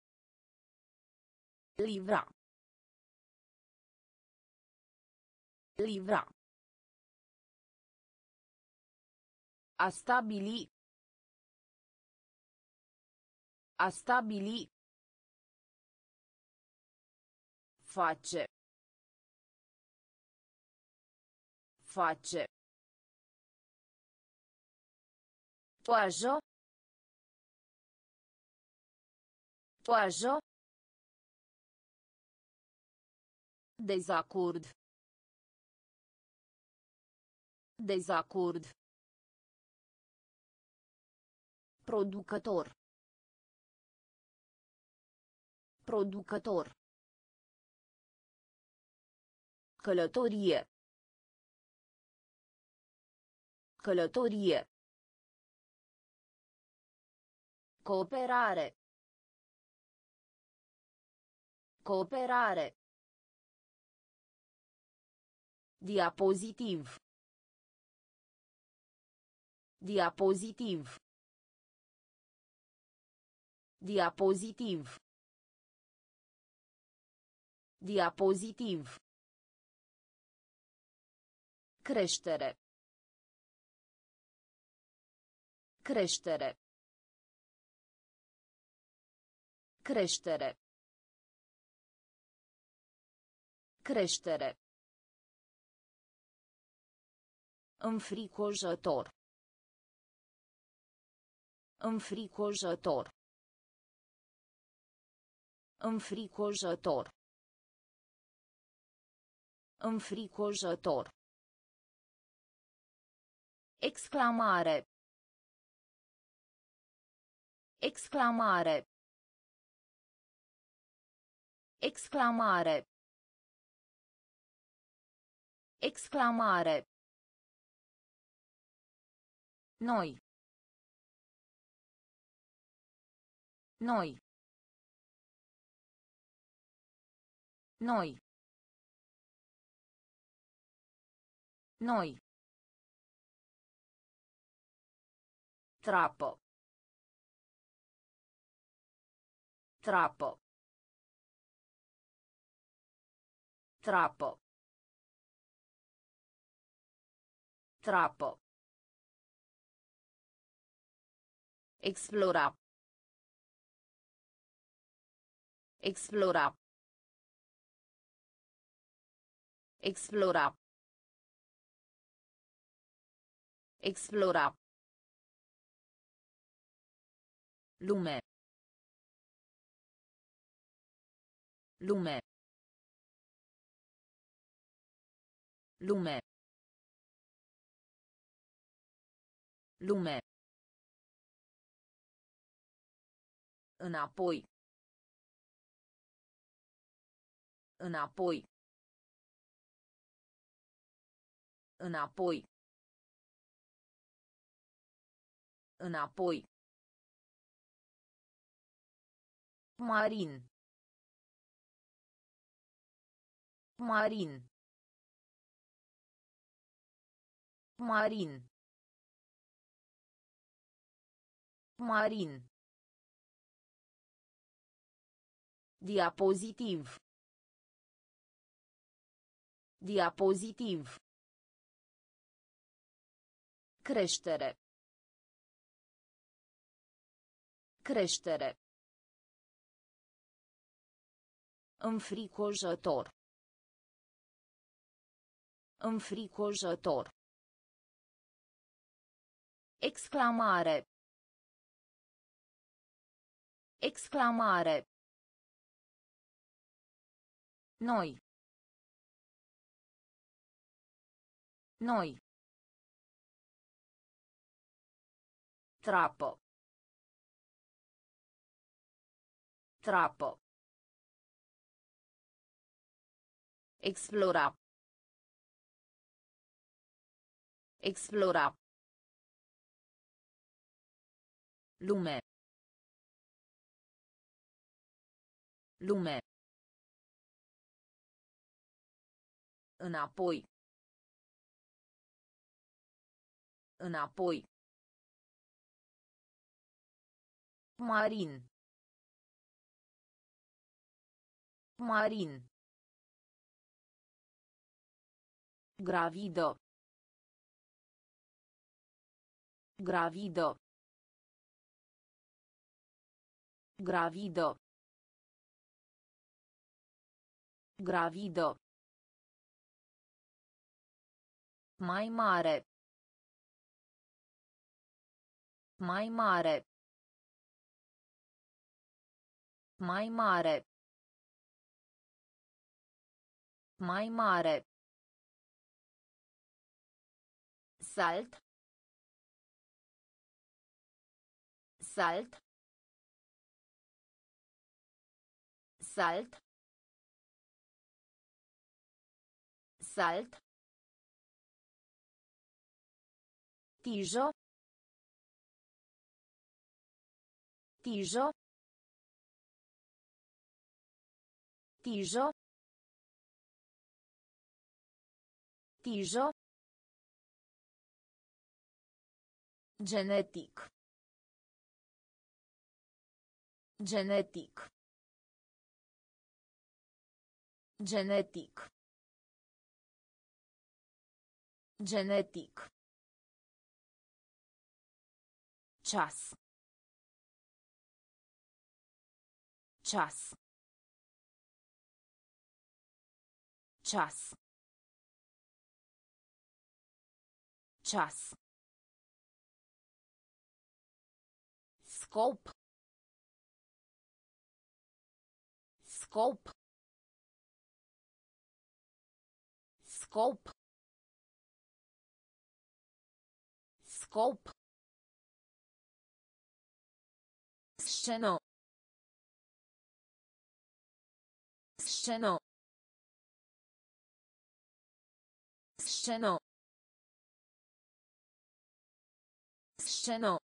Livra. Livra. A stabili. A stabili. Face. Face. Toajo. Toajo. Dezacord. Dezacord. Producător. Producător. Călătorie. Călătorie. Cooperare. Cooperare. Diapozitiv. Diapozitiv. Diapozitiv. Diapozitiv. Creștere. Creștere. Creștere. Creștere. Înfricoșător. Înfricoșător. Înfricoșător. Înfricoșător. Exclamare. Exclamare. Exclamare. Exclamare. Noi. Noi. Noi. Noi. Trappo. Trappo. Trappo. Trappo. Explora. Explora. Explora. Explora. Lume. Lume. Lume. Lume. Înapoi. Înapoi. Înapoi. Înapoi. Marin. Marin. Marin. Marin. Diapozitiv. Diapozitiv. Creștere. Creștere. Înfricoșător. Înfricoșător. Exclamare. Exclamare. Noi. Noi. Trappo. Trappo. Explora. Explora. Lume. Lume. Înapoi. Înapoi. Marin. Marin. Gravido. Gravido. Gravido. Gravido. Mai mare. Mai mare. Mai mare. Mai mare. Salt. Salt. Salt. Salt. Tijo. Tijo. Tijo. Tijo. Genetic. Genetic. Genetic. Genetic. Ceas. Ceas. Ceas. Ceas. Scop. Scop. Scop. Scop. Sceno. Sceno. Sceno. Sceno.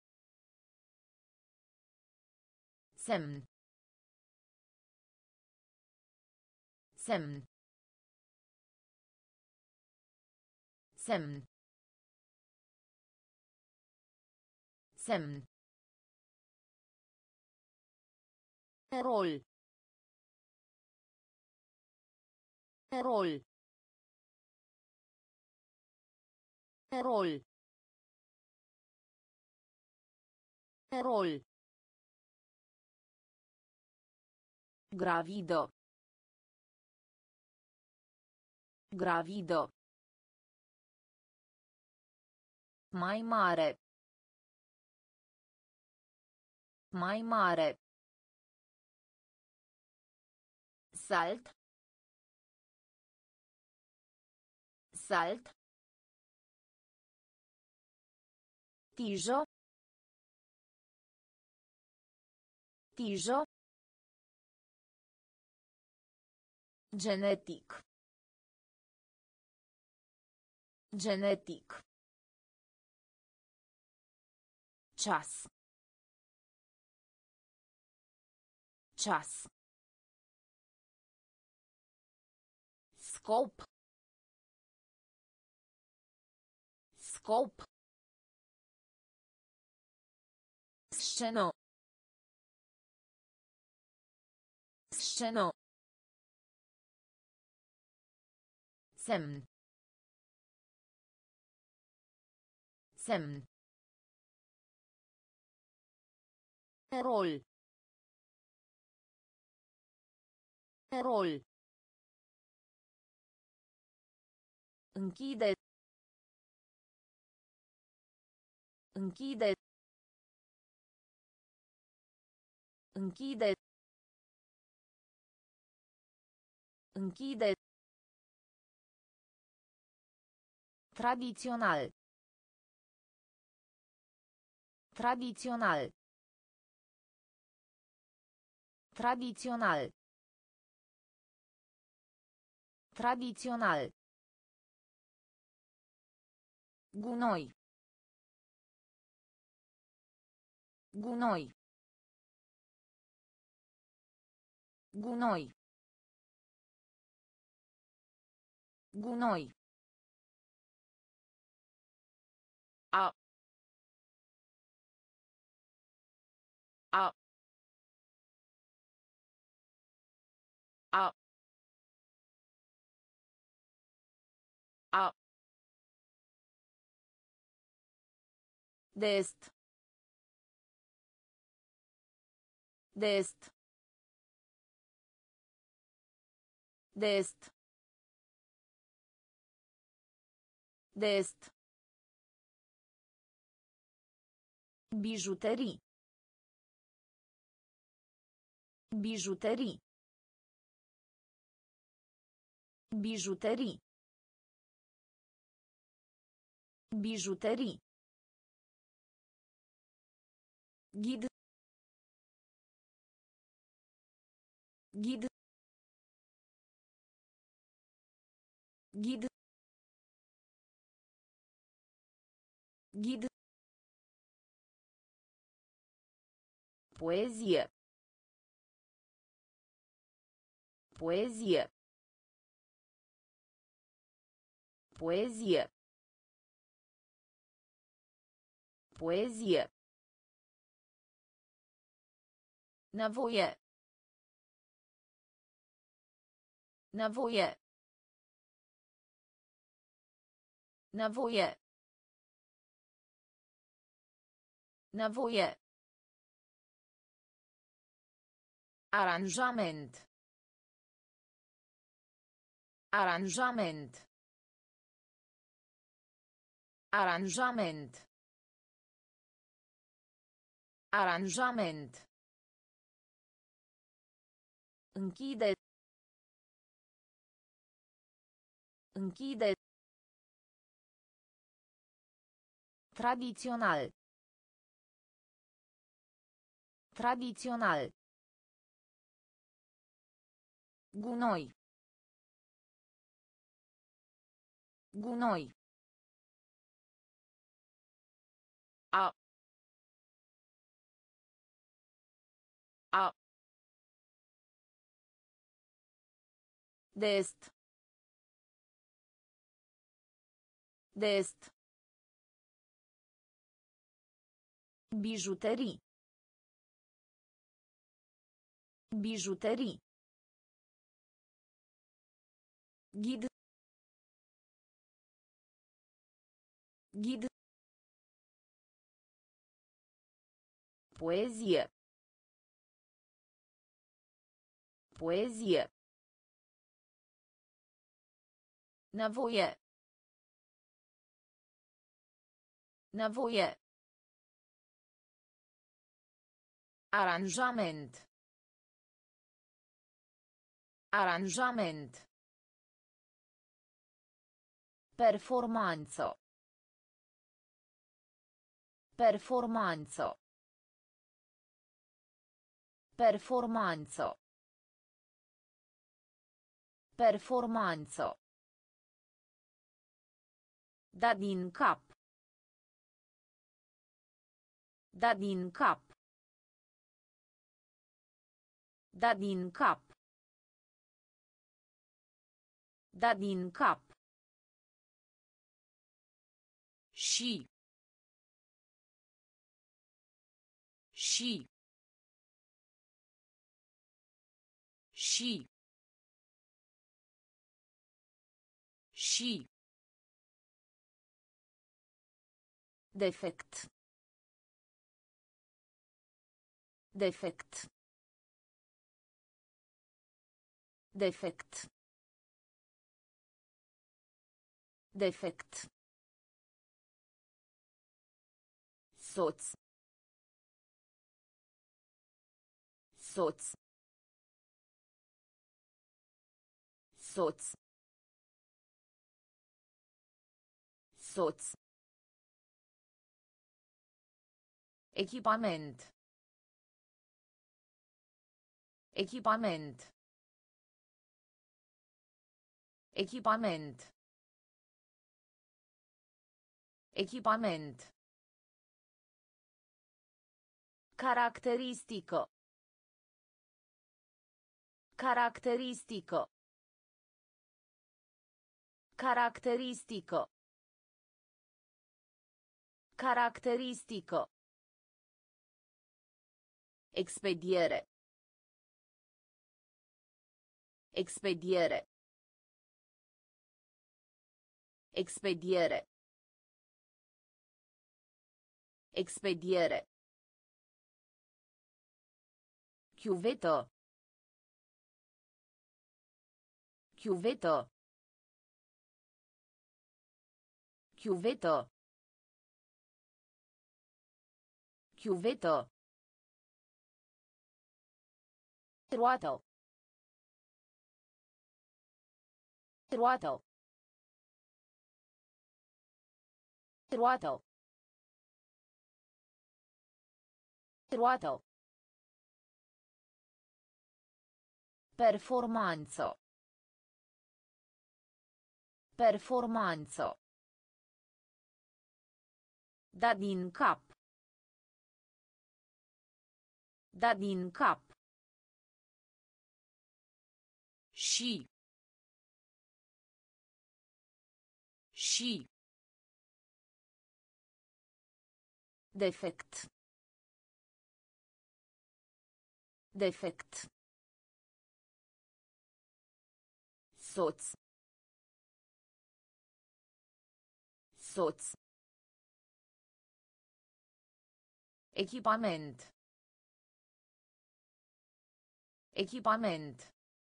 Semn. Semn. Semn. Semn. Rol. Rol. Rol. Rol. Gravido. Gravido. Mai mare. Mai mare. Salt. Salt. Tijo. Tijo. Genetic. Genetic. Ceas. Ceas. Scop. Scop. Sceno. Sceno. Semn. Semn. Rol. Rol. Închide. Închide. Închide. Închide. Tradițional. Tradițional. Tradițional. Tradițional. Gunoi. Gunoi. Gunoi. Gunoi. A. A. A. A. De est. De est. De est. De est. Bijuterii. Bijuterii. Bijuterii. Bijuterii. Ghid. Ghid. Ghid. Ghid. Poezie. Poezie. Poezie. Poezie. Nevoie. Nevoie. Nevoie. Nevoie. Aranjament. Aranjament. Aranjament. Aranjament. Închide. Închide. Tradițional. Tradițional. Gunoi. Gunoi. A. A. De est. De est. Bijuterii. Bijuterii. Ghid. Ghid. Poezie. Poezie. Nevoie. Nevoie. Aranjament. Aranjament. Performanță. Performanță. Performanță. Performanță. Da din cap. Da din cap. Da din cap. Da din cap. Și. Și. Și. Și. Defect. Defect. Defect. Defect. Soț. Soț. Soț. Soț. Echipament. Echipament. Echipament. Echipament. Caracteristică. Caracteristică. Caracteristică. Caracteristică. Expediere. Expediere. Expediere. Expediere. Chiuveto. Chiuveto. Chiuveto. Chiuveto. Roată. Roată. Roată. Roată. Performanță. Performanță. Da din cap. Da din cap. Și. Și. Defect. Defect. Soț. Soț. Echipament. Echipament.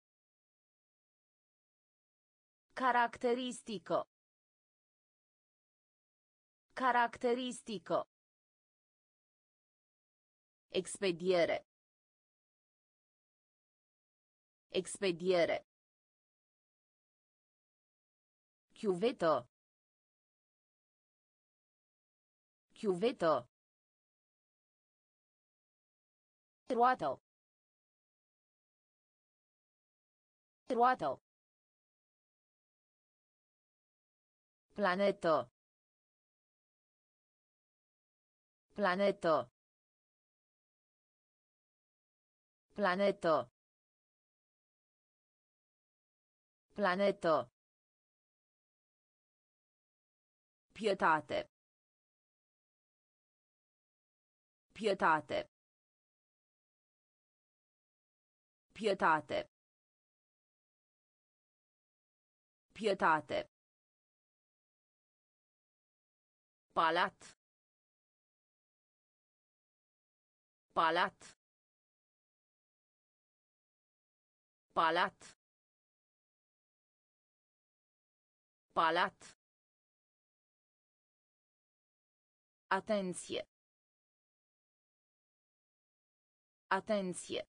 Caracteristico. Caracteristico. Expediere. Expediere. Chiuveto. Chiuveto. Roată. Roată. Planetă. Planetă. Planetă. Planetă. Pietate. Pietate. Pietate. Pietate. Palat. Palat. Palat. Palat. Atenție. Atenție.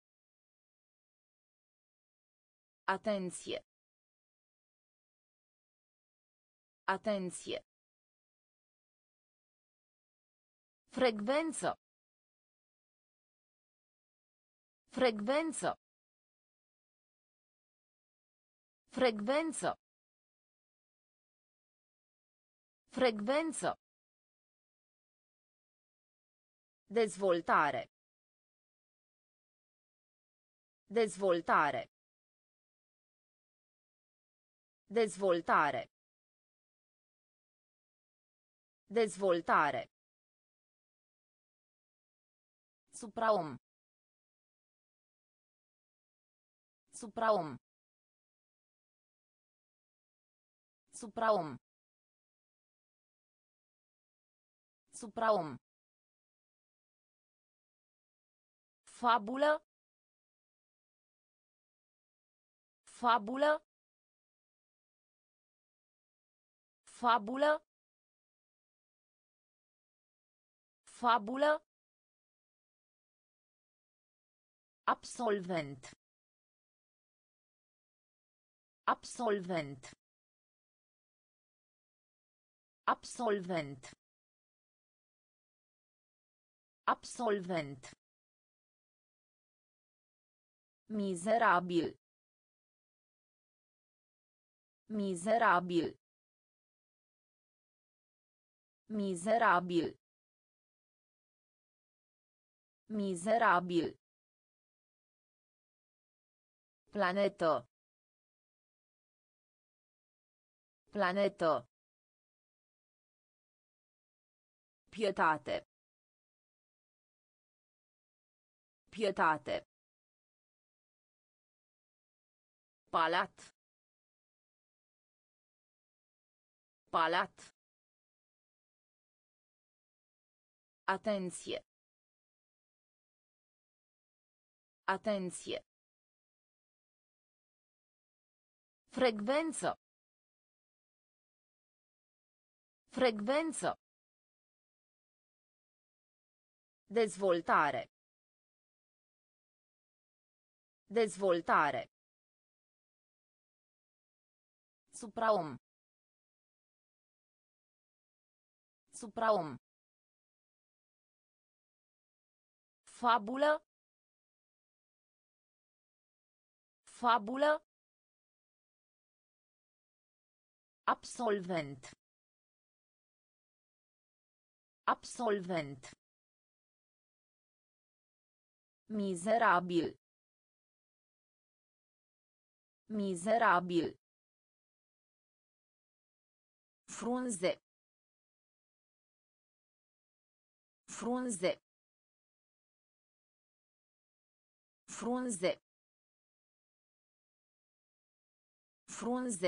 Atenție. Atenție. Frecvență. Frecvență. Frecvență. Frecvență. Dezvoltare. Dezvoltare. Dezvoltare. Dezvoltare. Supraom. Supraom. Supraom. Supraom. Fabulă. Fabulă. Fabulă. Fabulă. Absolvent. Absolvent. Absolvent. Absolvent. Mizerabil. Mizerabil. Mizerabil. Mizerabil. Planetă. Planetă. Pietate. Pietate. Palat. Palat. Atenție. Atenție. Frecvență. Frecvență. Dezvoltare. Dezvoltare. Supraom. Supraom. Fabulă. Fabulă. Absolvent. Absolvent. Mizerabil. Mizerabil. Frunze. Frunze. Frunze. Frunze.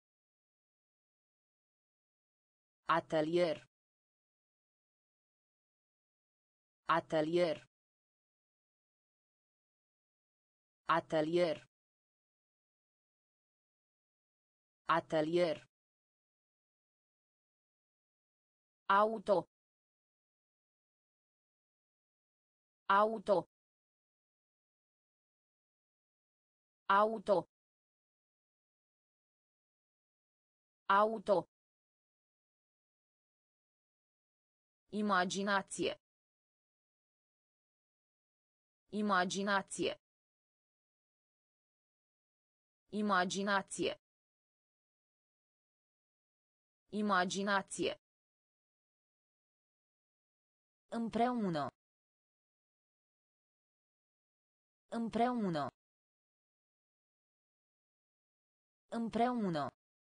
Atelier. Atelier. Atelier. Atelier. Auto. Auto. Auto. Auto. Imaginație. Imaginație. Imaginație. Imaginație. Împreună. Împreună. Împreună.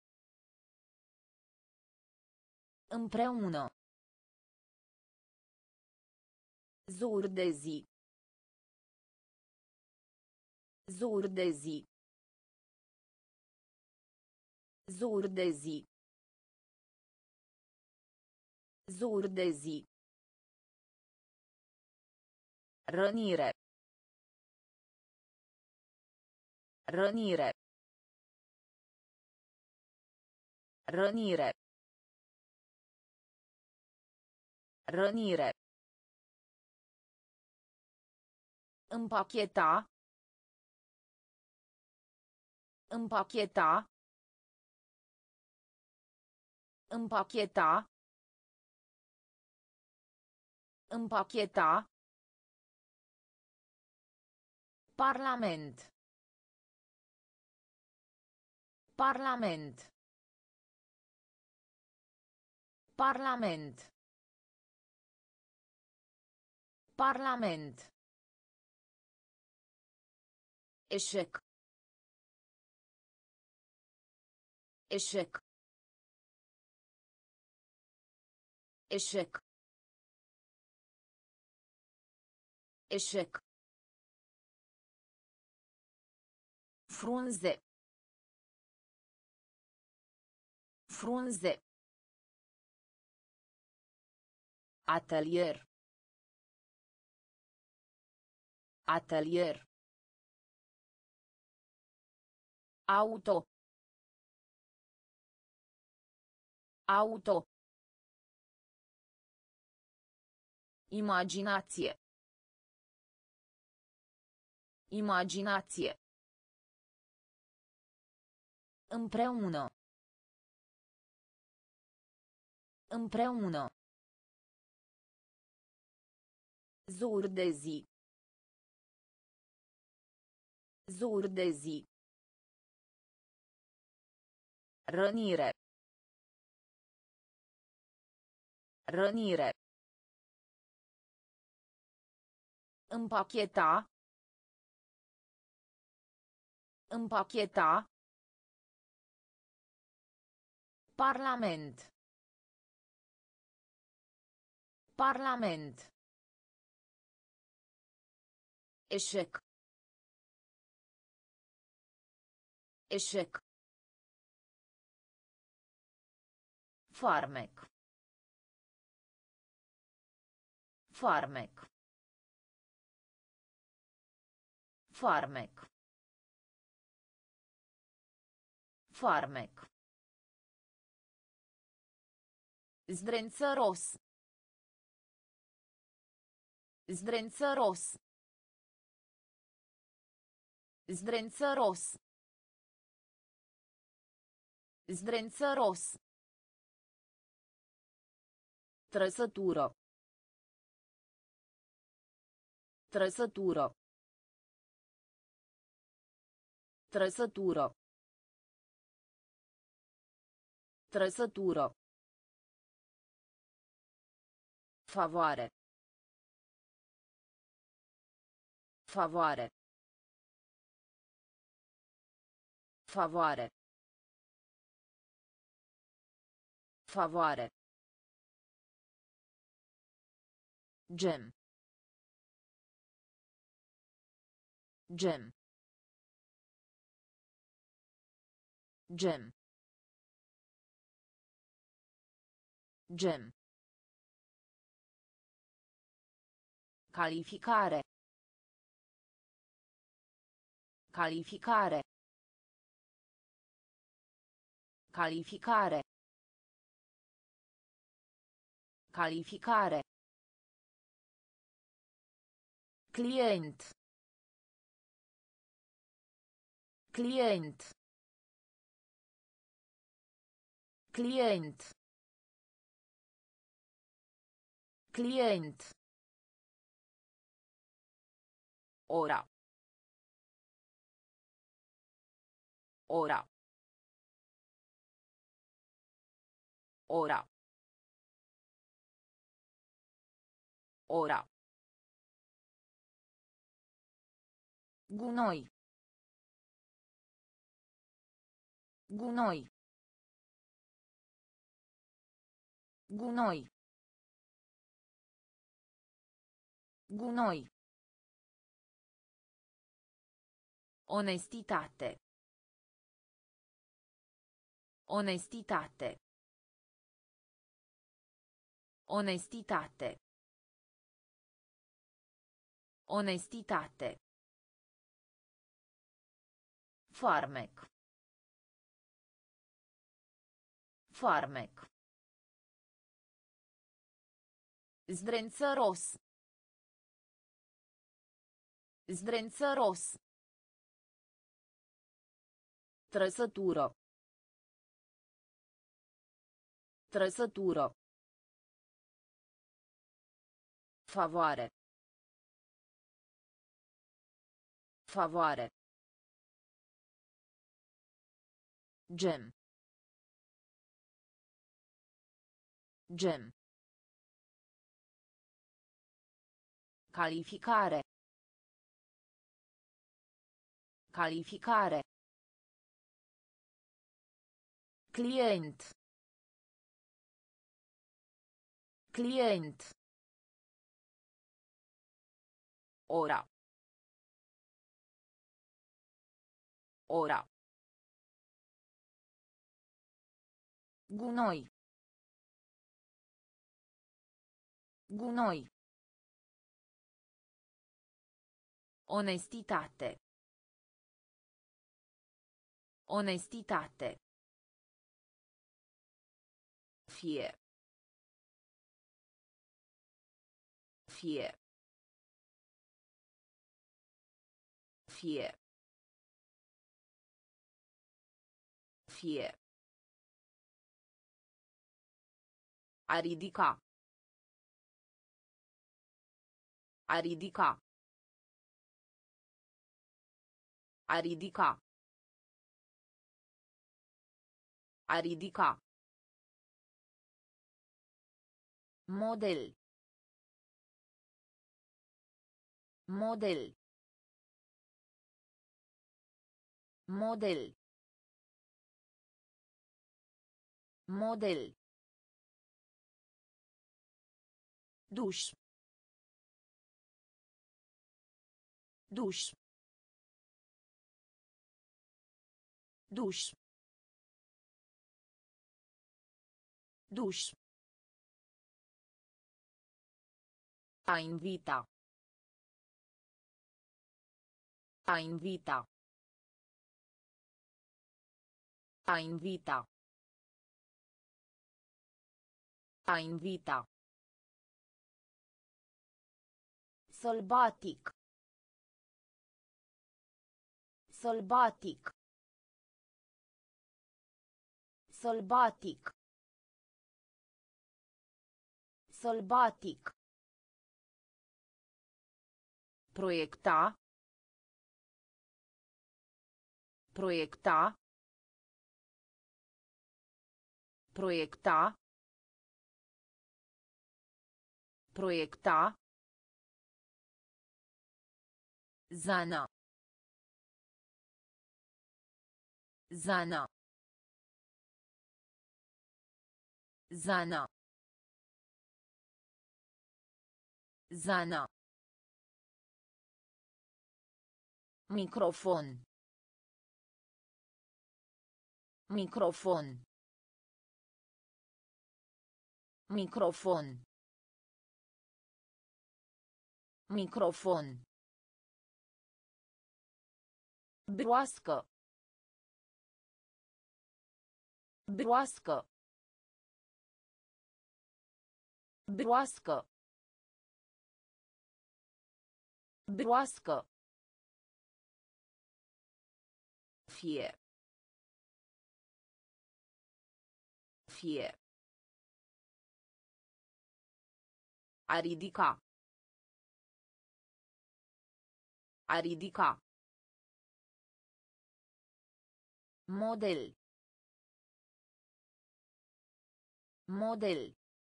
Împreună. Zur de zi. Zur de zi. Zur de zi. Zur de zi. Rănire. Rănire. Rănire. Rănire. Împacheta. Împacheta. Împacheta. Împacheta. Parlament. Parlament. Parlament. Parlament. Eșec. Eșec. Eșec. Eșec. Frunze. Frunze. Atelier. Atelier. Auto. Auto. Imaginație. Imaginație. Împreună. Împreună. Zur de zi. Zur de zi. Rănire. Rănire. Împacheta. Împacheta. Parlament. Parlament. Eșec. Eșec. Farmec. Farmec. Farmec. Farmec. Zdrențăros. Zdrențăros. Zdrențăros. Zdrențăros. Trăsătură. Trăsătură. Trăsătură. Trăsătură. Favoare. Favoare. Favoare. Favoare. Gem. Gem. Gem. Gem. Calificare. Calificare. Calificare. Calificare. Client. Client. Client. Client. Ora. Ora. Ora. Ora. Gunoi. Gunoi. Gunoi. Gunoi. Onestitate. Onestitate. Onestitate. Onestitate. Farmec. Farmec. Zdrențăros. Zdrențăros. Trăsătură. Trăsătură. Favoare. Favoare. Gem. Gem. Calificare. Calificare. Client. Client. Ora. Ora. Gunoi. Gunoi. Onestitate. Onestitate. Fie. Fie. Fie. Fie. A ridica. A ridica. A ridica. A ridica. Model. Model. Model. Model. Duș. Duș. Duș. Duș. A invita. A invita. A invita. A invita. Sălbatic. Sălbatic. Sălbatic. Sălbatic. Proiecta. Proiecta. Proiecta. Proiecta. Zana. Zana. Zana. Zana. Microfon. Microfon. Microfon. Microfon. Broască. Broască. Broască. Broască. Fie. Fie. A ridica. A ridica. Model. Model.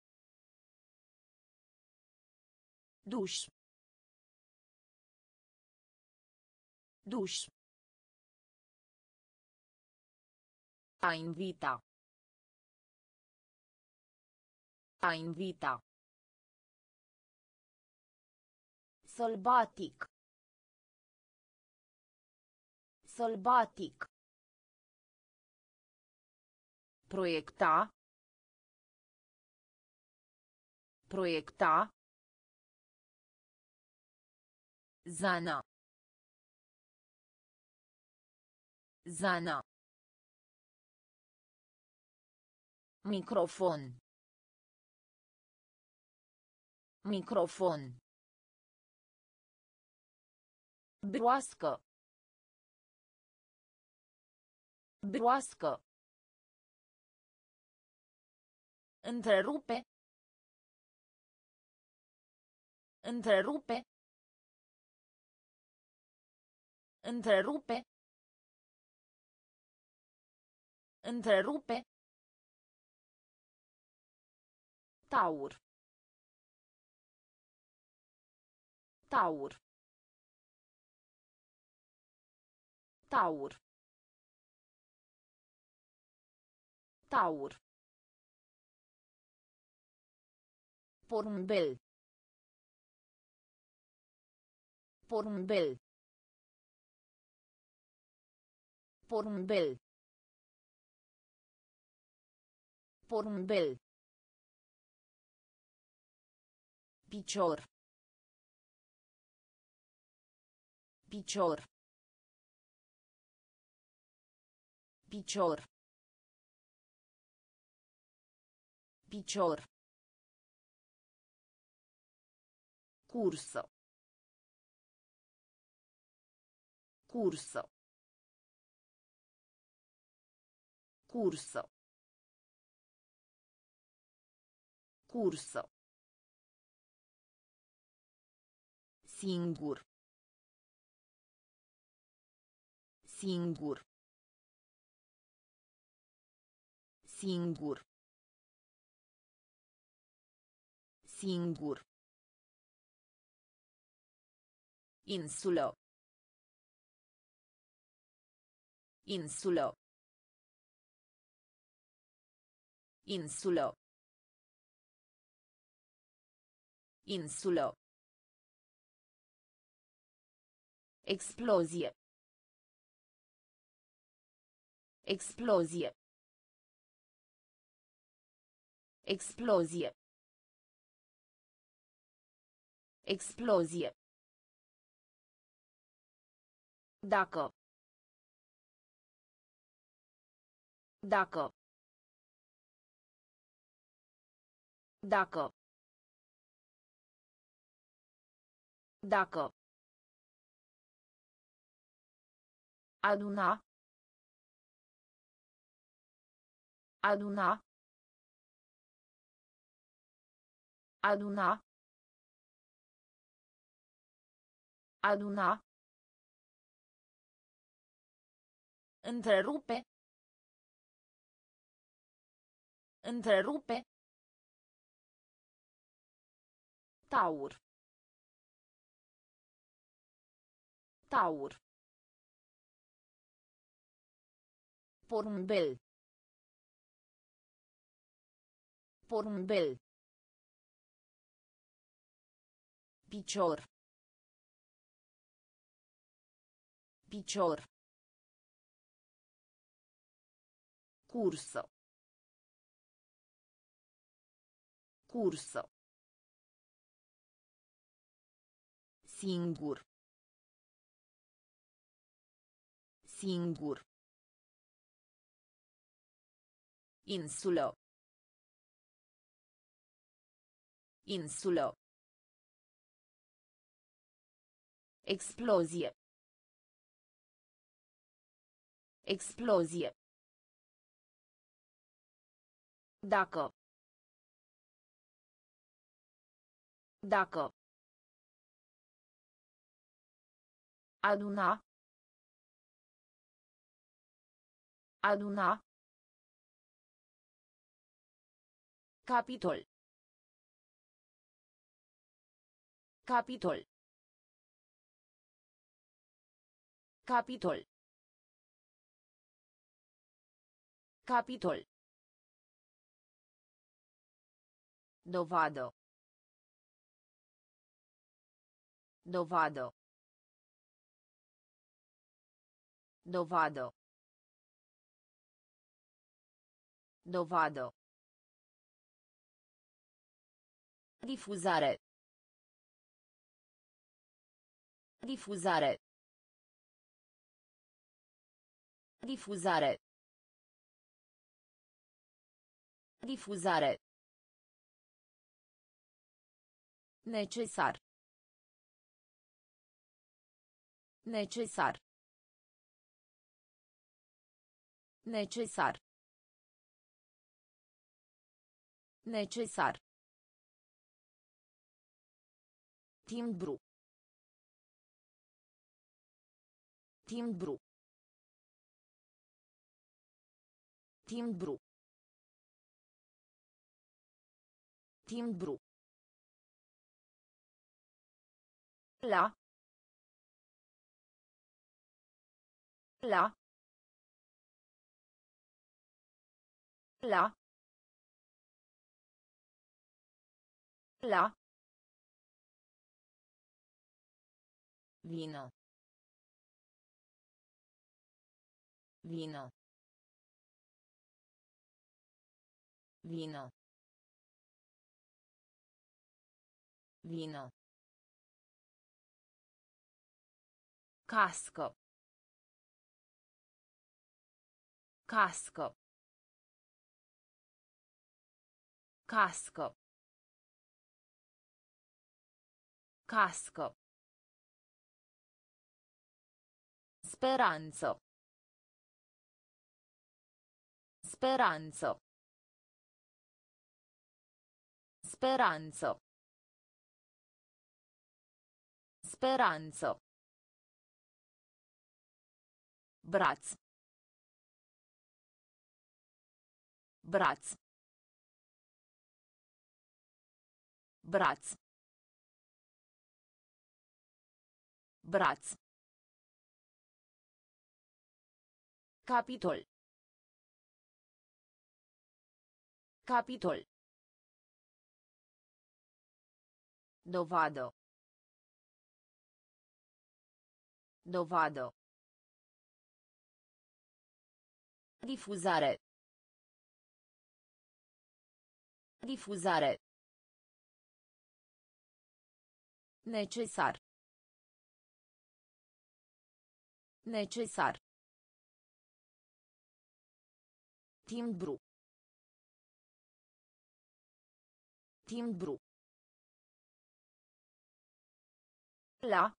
Duș. Duș. A invita. A invita. Sălbatic. Sălbatic. Proiecta. Proiecta. Zana. Zana. Microfon. Microfon. Broască. Broască. Întrerupe. Întrerupe. Întrerupe. Întrerupe. Taur. Taur. Taur. Taur. Porumbel. Porumbel. Porumbel. Porumbel. Picior. Picior. Picior. Picior. Cursă. Cursă. Cursă. Cursă. Singur. Singur. Singur. Singur. Insulă. Insulă. Insulă. Insulă. Explozie. Explozie. Explozie. Explozie. Dacă. Dacă. Dacă. Dacă. Aduna. Aduna. Aduna. Aduna. Întrerupe. Întrerupe. Taur. Taur. Porumbel. Porumbel. Picior. Picior. Curso. Curso. Singur. Singur. Insulă. Insulă. Explozie. Explozie. Dacă. Dacă. Aduna. Aduna. Capitol. Capitol. Capitol. Capitol. Dovadă. Dovadă. Dovadă. Dovadă. Difuzare. Difuzare. Difuzare. Difuzare. Necesar. Necesar. Necesar. Necesar. Timbru. Timbru. Timbru. Timbru. La. La. La. La. Vino. Vino. Vino. Vino. Casco. Casco. Casco. Casco. Speranță. Speranță. Speranță. Speranță. Braț. Braț. Braț. Braț. Capitol. Capitol. Dovadă. Dovadă. Difuzare. Difuzare. Necesar. Necesar. Timbru. Timbru. La.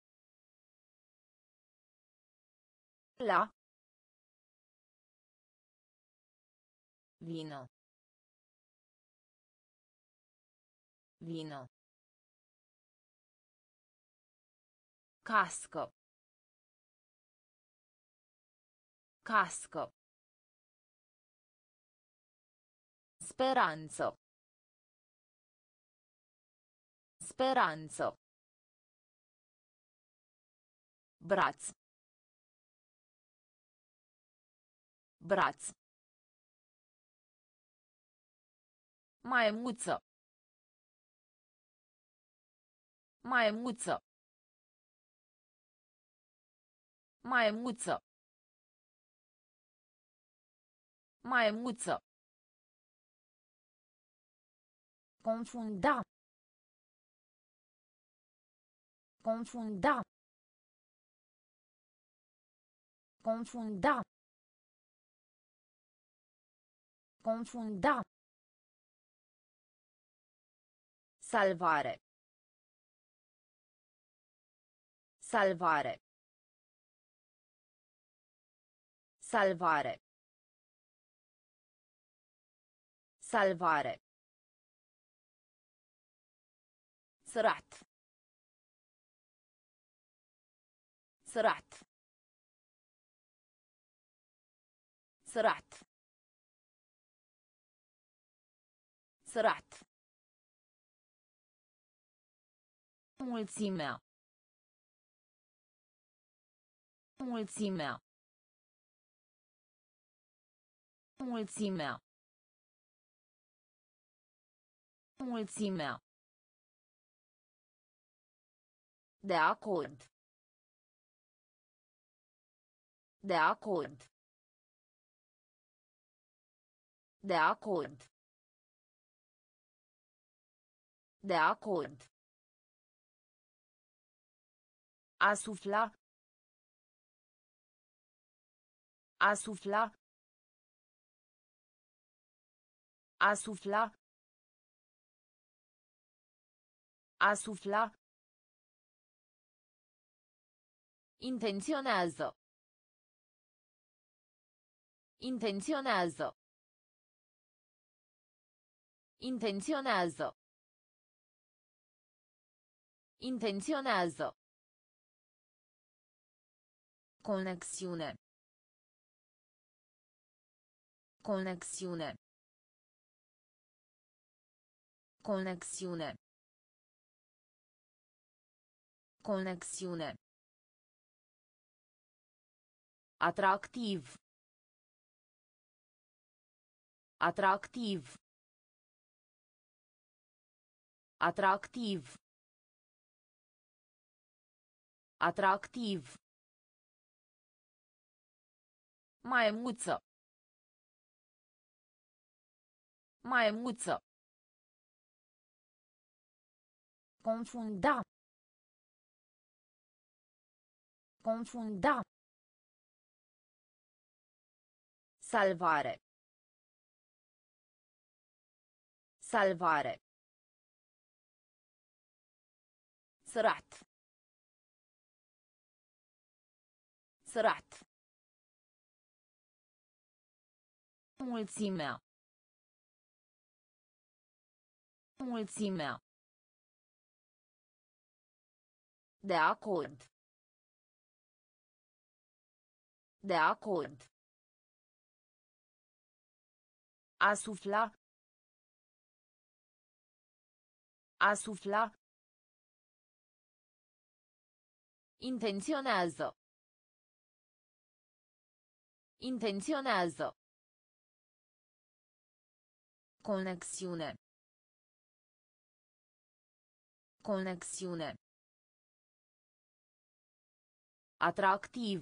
La. Vino. Vino. Casco. Casco. Speranzo. Speranzo. Braț. Braț. Maimuță. Maimuță. Maimuță. Maimuță. Confunda. Confunda. Confunda. Confunda. Salvare. Salvare. Salvare. Salvare. Sărat. Sărat. Sărat. Sărat. Mulțimea. Mulțimea. Mulțimea. Mulțimea. De acord. De acord. De acord. De acord. A sufla. A sufla. A sufla. A sufla. Intenționează. Intenționează. Intenționează. Intenționează. Conexiune. Conexiune. Conexiune. Conexiune. Atractiv. Atractiv. Atractiv. Atractiv. Maimuță. Maimuță. Confunda. Confunda. Salvare. Salvare. Sărat. Sărat. Mulțimea. Mulțimea. De acord. De acord. A sufla. A sufla. Intenționează. Intenționează. Conexiune. Conexiune. Atractiv.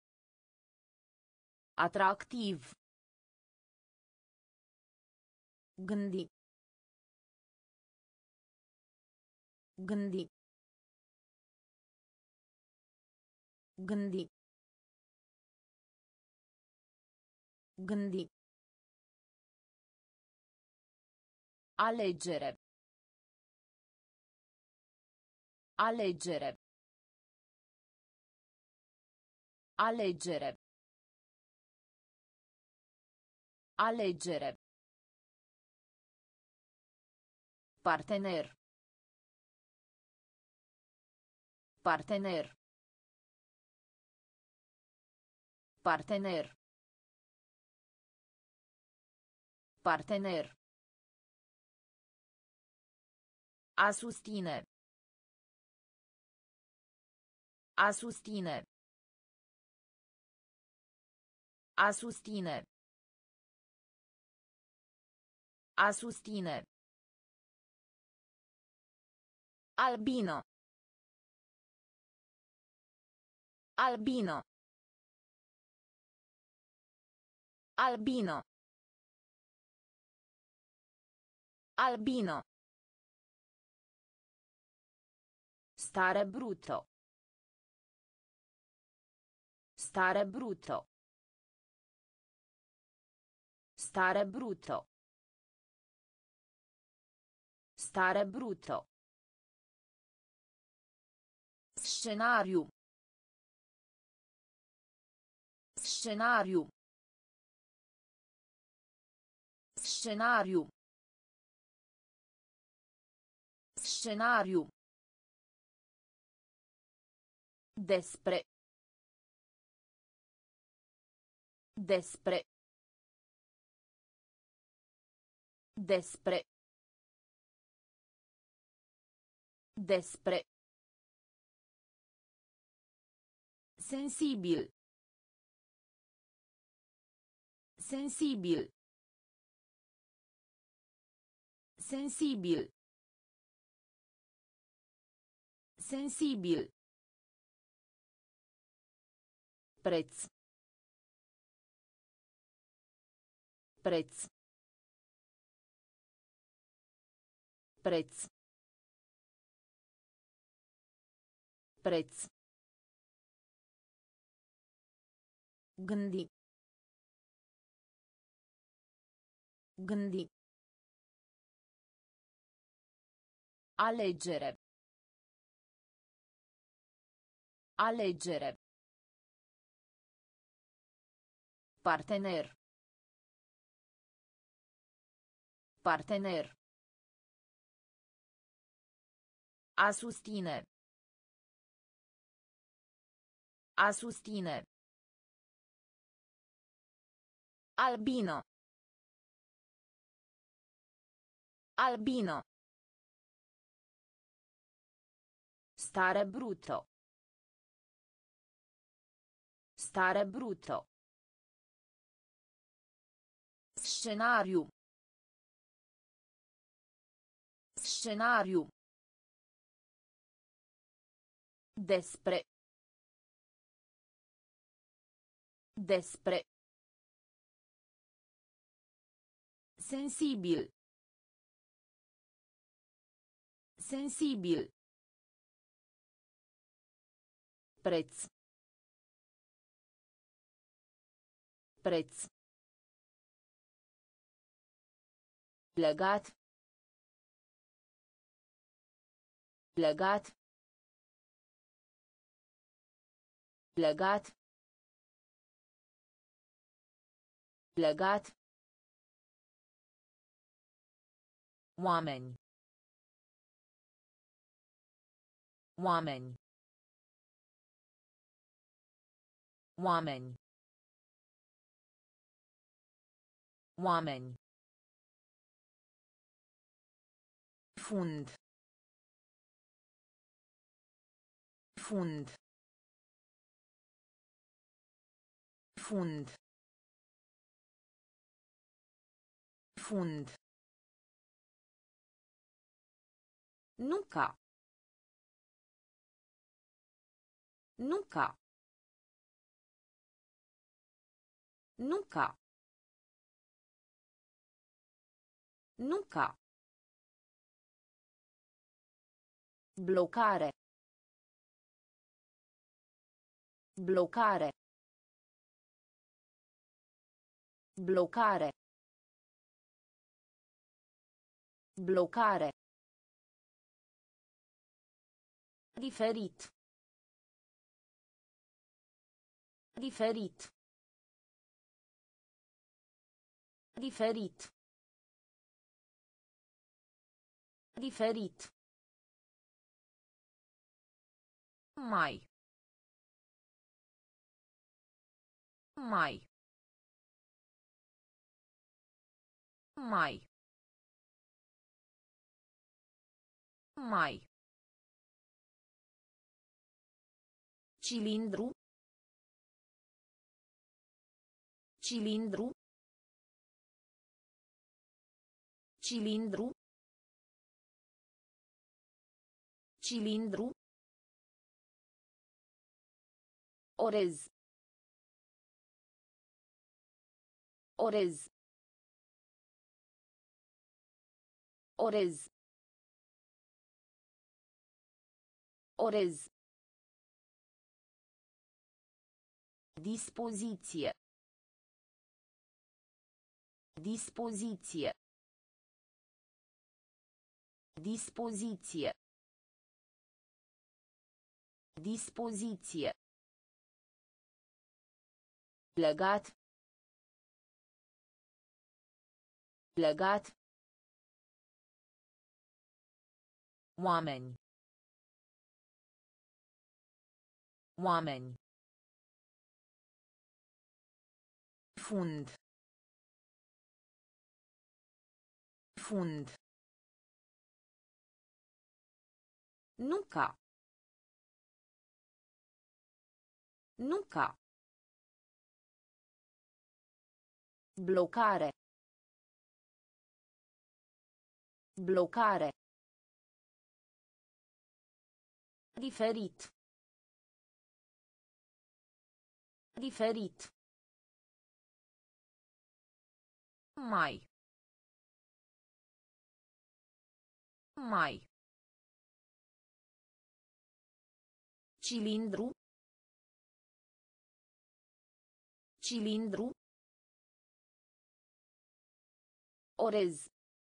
Atractiv. Gândi. Gândi. Gândi. Gândi. Alegere. Alegere. Alegere. Alegere. Partener. Partener. Partener. Partener. A susține. A susține. A susține. A susține. Albino. Albino. Albino. Albino. Stare brutto. Stare brutto. Stare brutto. Stare brutto. Scenariu. Scenariu. Scenariu. Scenariu. Despre. Despre. Despre. Despre. Sensibil. Sensibil. Sensibil. Sensibil. Preț. Preț. Preț. Preț. Gândi. Gândi. Alegere. Alegere. Partener. Partener. A susține. A susține. Albino. Albino. Stare brutto. Stare brutto. Scenariu. Scenariu. Despre. Despre. Sensibil. Sensibil. Preț. Preț. Legat. Legat. Legat. Legat. Oameni. Oameni. Oameni. Oameni. Fund. Fund. Fund. Fund. Nunca. Nunca. Nunca. Nunca. Bloccare. Bloccare. Bloccare. Bloccare. Diferit. Diferit. Diferit. Diferit. Mai. Mai. Mai. Mai. Cilindru. Cilindru. Cilindru. Cilindru. Orez. Orez. Orez. Orez. Dispoziție. Dispoziție. Dispoziție. Dispoziție. Legat. Legat. Oameni. Oameni. Fund. Fund. Nunca. Nunca. Bloccare. Bloccare. Diferit. Diferit. Mai. Mai. Cilindru. Cilindru. Orez.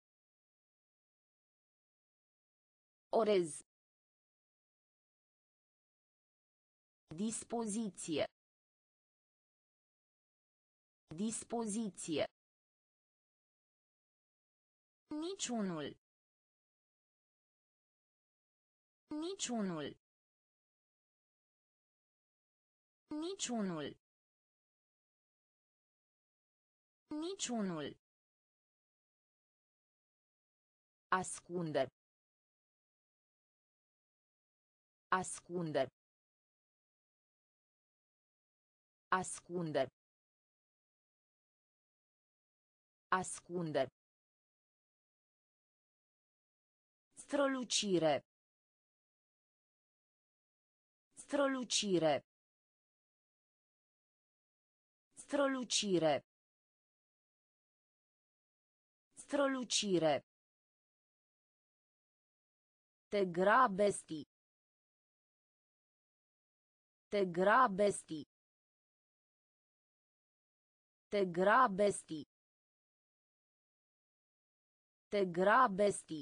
Orez. Dispoziție. Dispoziție. Niciunul. Niciunul. Niciunul. Niciunul. Ascunde. Ascunde. Ascunde. Ascunde. Strălucire. Strălucire. Strălucire. Strălucire. Te grabesti. Te grabesti. Te grabesti. Te grabesti.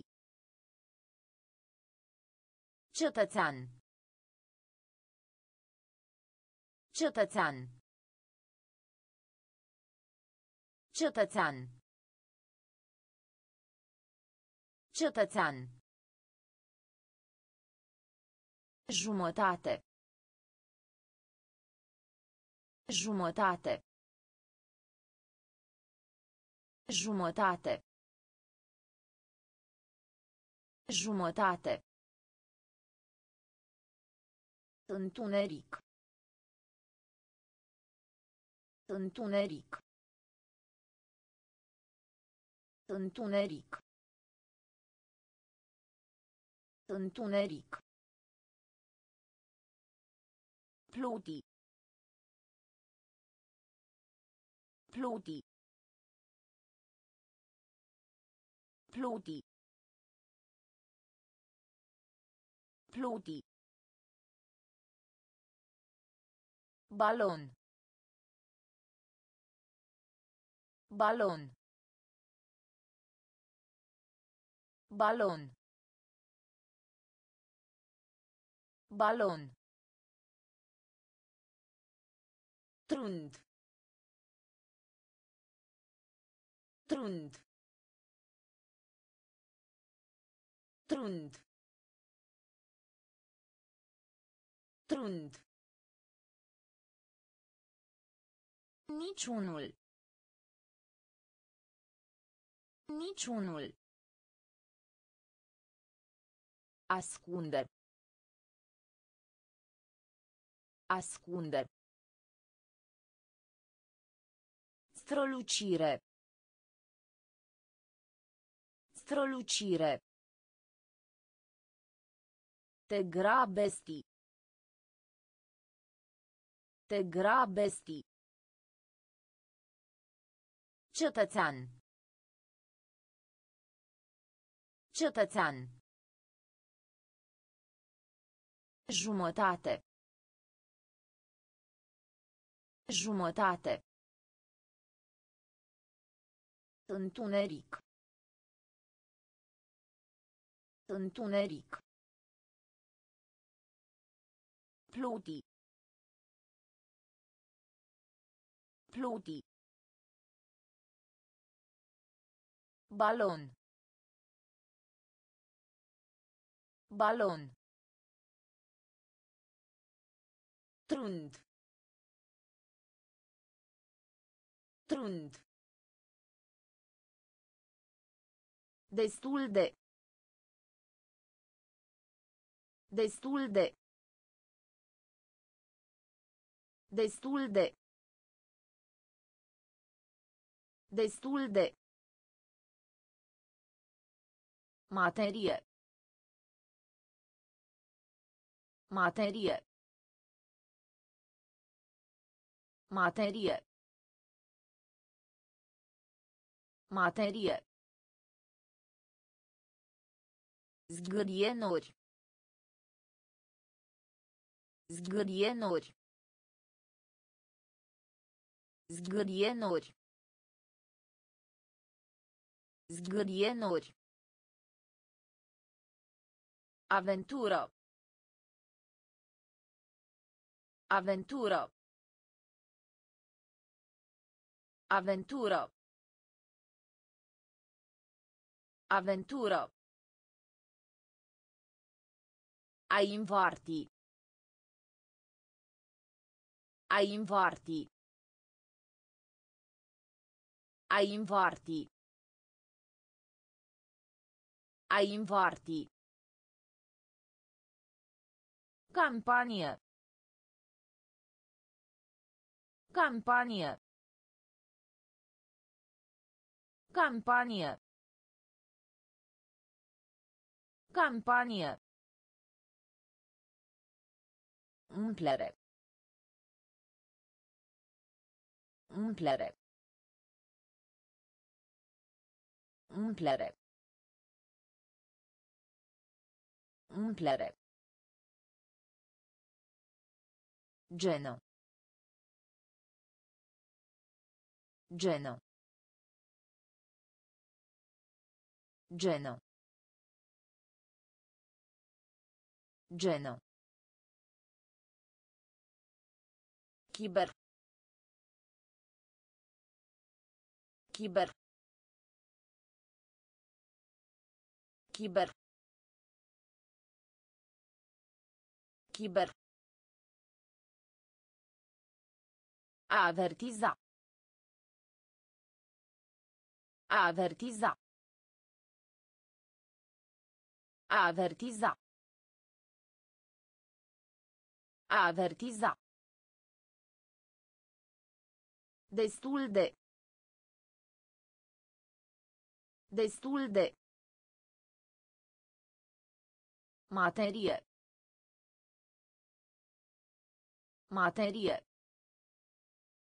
Cetățean. Cetățean. Cetățean. Cetățean. Jumătate. Jumătate. Jumătate. Jumătate. Întuneric. Întuneric. Întuneric. Întuneric. Pluti. Pluti. Pluti. Pluti. Balon. Balon. Balon. Balon. Trund. Trund. Trund. Trund. Niciunul. Niciunul. Ascunde. Ascunde. Strălucire. Strălucire. Te grabesti. Te grabesti. Cetățean. Cetățean. Jumătate. Jumătate. Întuneric. Întuneric. Pluti. Pluti. Balon. Balon. Trund. Trund. Destul de. Destul de. Destul de. Destul de. Materie. Materie. Materie. Materie. Zgârienuri. Zgârienuri. Zgârienuri. Zgârienuri. Aventură. Aventură. Aventură. Aventură. A invarti. A invarti. A invarti. A invarti. Campanie. Campanie. Campanie. Campanie. Umplere. Umplere. Umplere. Umplere. Geno. Geno. Geno. Geno. Chiber. Chiber. Chiber. Chiber. A avertiza. A avertiza. A avertiza. A avertiza. Destul de. Destul de. Materie. Materie.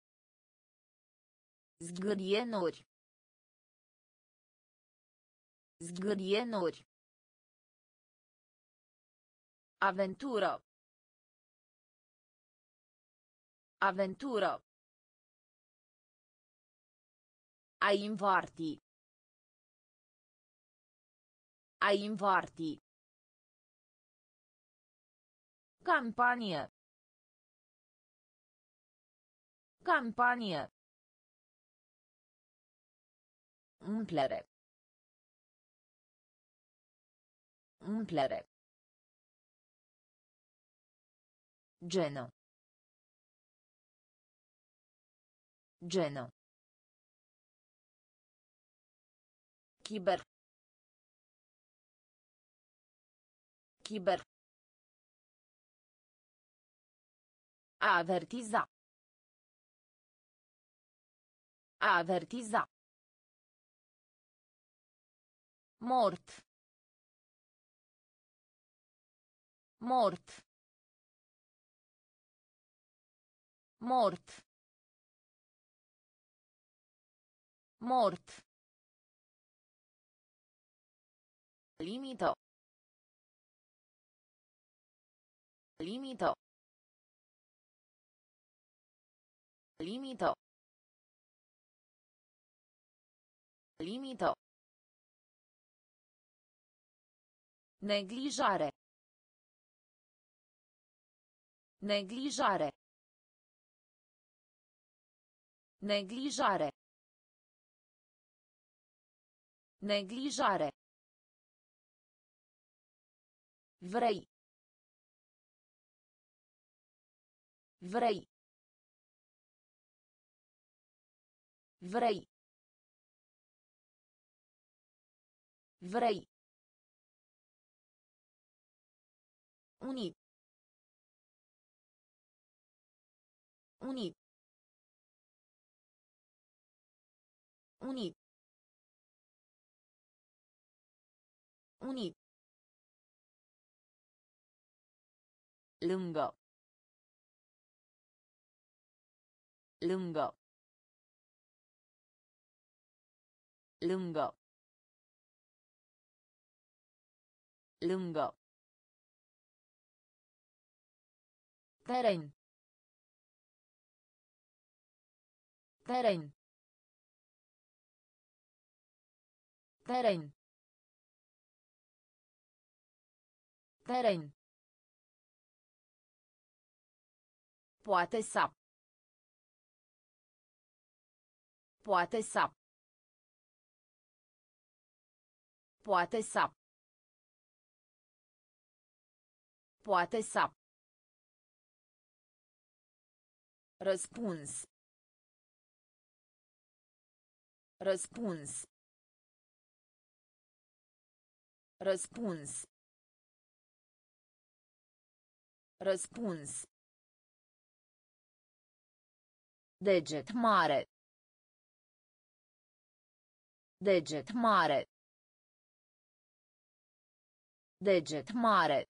Zgârienuri. Zgârienuri. Aventură. Aventură. A invarti. A invarti. Campanie. Campanie. Umplere. Umplere. Geno. Geno. Chiber. Chiber. A avertiza. A avertiza. Mort. Mort. Mort. Mort. Limito. Limito. Limito. Limito. Neglijare. Neglijare. Neglijare. Neglijare. Vrei. Vrei. Vrei. Vrei. Unii. Unii. Unii. Unii. Lângă. Lângă. Lângă. Lângă. Teren. Teren. Teren. Teren. Poate să. Poate să. Poate să. Poate să. Răspuns. Răspuns. Răspuns. Răspuns. Deget mare. Deget mare. Deget mare.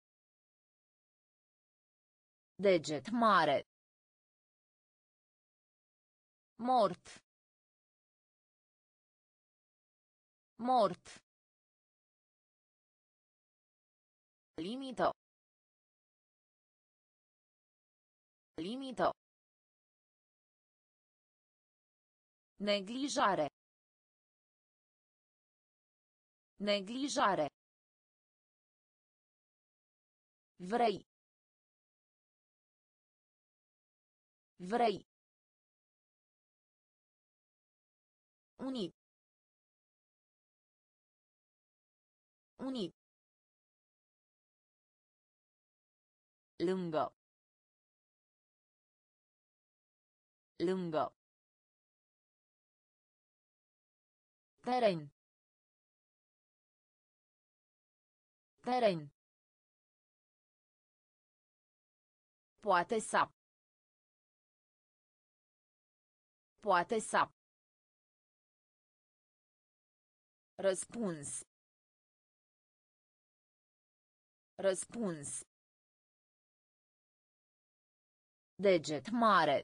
Deget mare. Mort. Mort. Limito. Limito. Neglijare. Neglijare. Vrei. Vrei. Unii. Unii. Lângă. Lângă. Teren. Teren. Poate să. Poate să. Răspuns. Răspuns. Deget mare.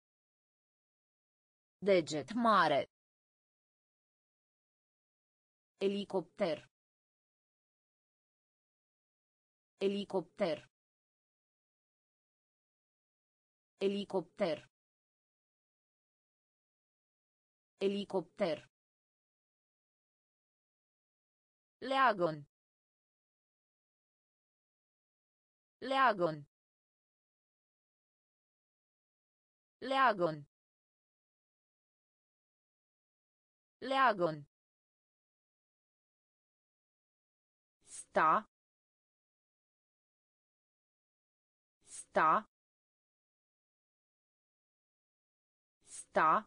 Deget mare. Elicopter. Elicopter. Elicopter. Elicopter. Leagon. Leagon. Leagon. Leagon. Sta. Sta. Sta.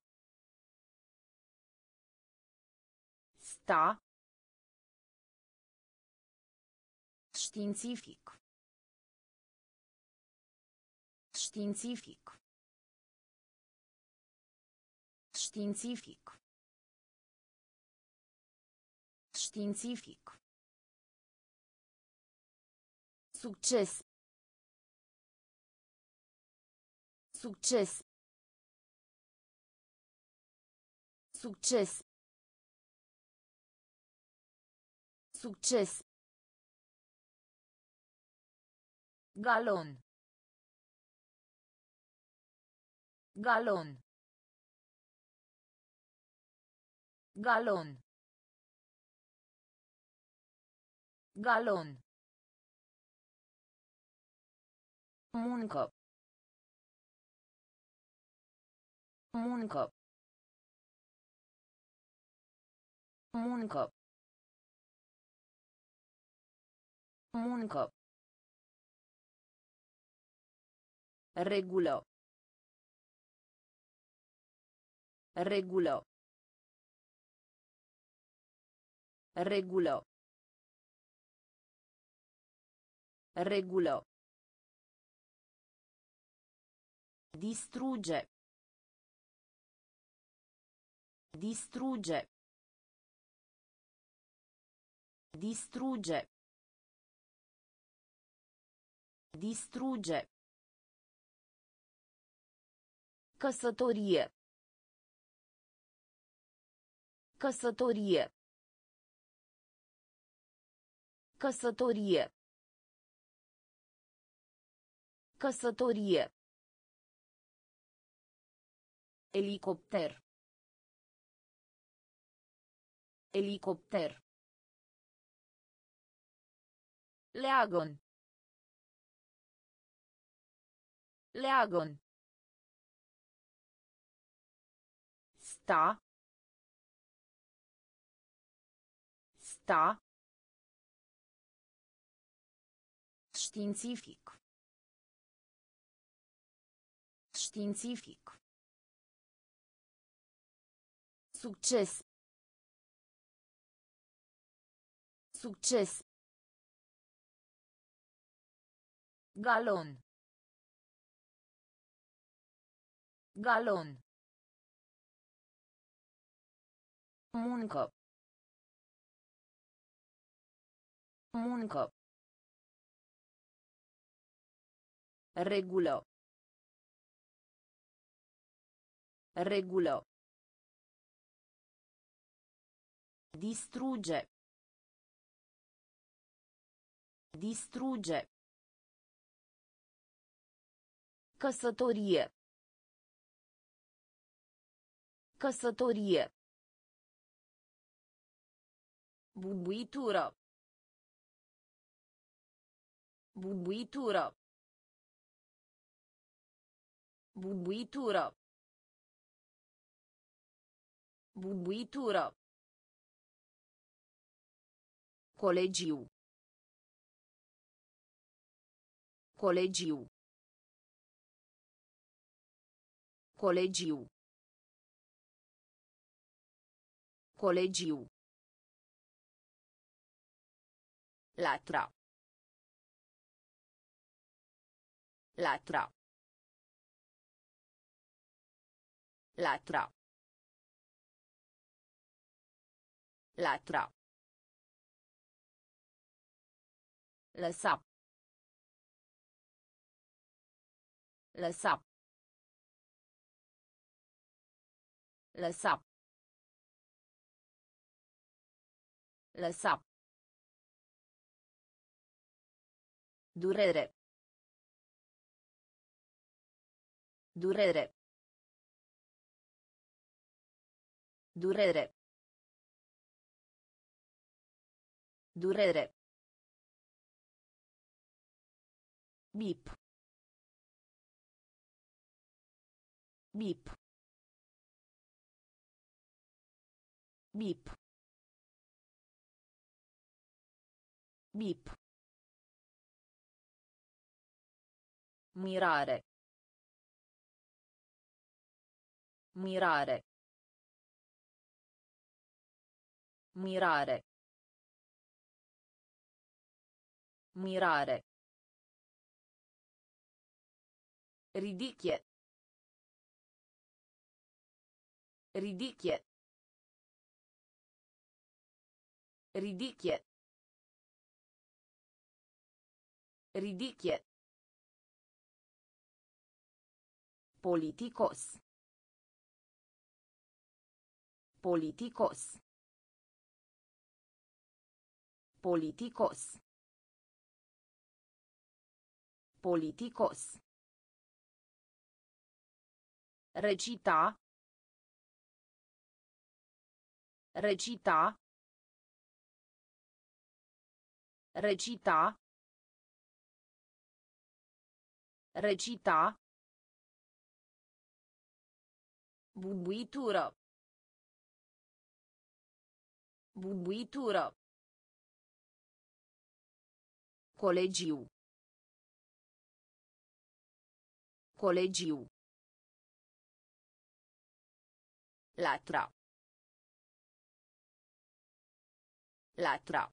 Sta. Științific. Științific. Științific. Științific. Succes. Succes. Succes. Succes. Galon. Galon. Galon. Galon. Muncă. Muncă. Muncă. Muncă. Regulă. Regulă. Regulă. Regulă. Distrugge. Distrugge. Distrugge. Distrugge. Căsătorie. Căsătorie. Căsătorie. Căsătorie. Elicopter. Elicopter. Leagon. Leagon. Sta. Sta. Științific. Științific. Succes. Succes. Galon. Galon. Muncă. Muncă. Regulă. Regulă. Distrugge. Distrugge. Căsătorie. Căsătorie. Bubuitură. Bubuitură. Bubuitură. Bubuitură. Colegiu. Colegiu. Colegiu. Colegiu. Latra. Latra. Latra. Latra. Lăsa. Lăsa. Lăsa. Lăsa. Durere. Durere. Durere. Durere. Bip. Bip. Bip. Bip. Mirare. Mirare. Mirare. Mirare. Ridicchie. Ridicchie. Ridicchie. Ridicchie. Politicos. Politicos. Politicos. Politicos. Recita. Recita. Recita. Recita. Bubuitură. Bubuitură. Colegiu. Colegiu. Latra. Latra.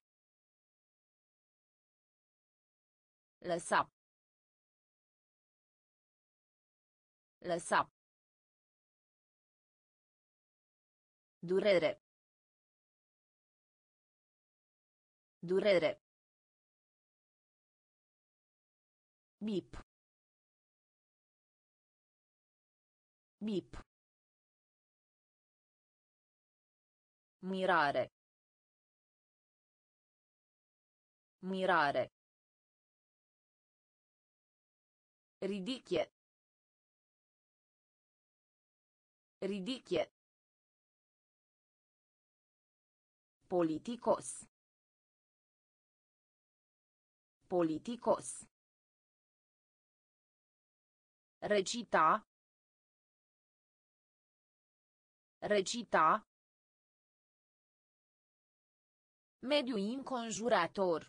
Lăsa. Lăsa. Durere. Durere. Bip. Bip. Mirare. Mirare. Ridicchie. Ridicchie. Politicos. Politicos. Recita. Recita. Mediu înconjurător.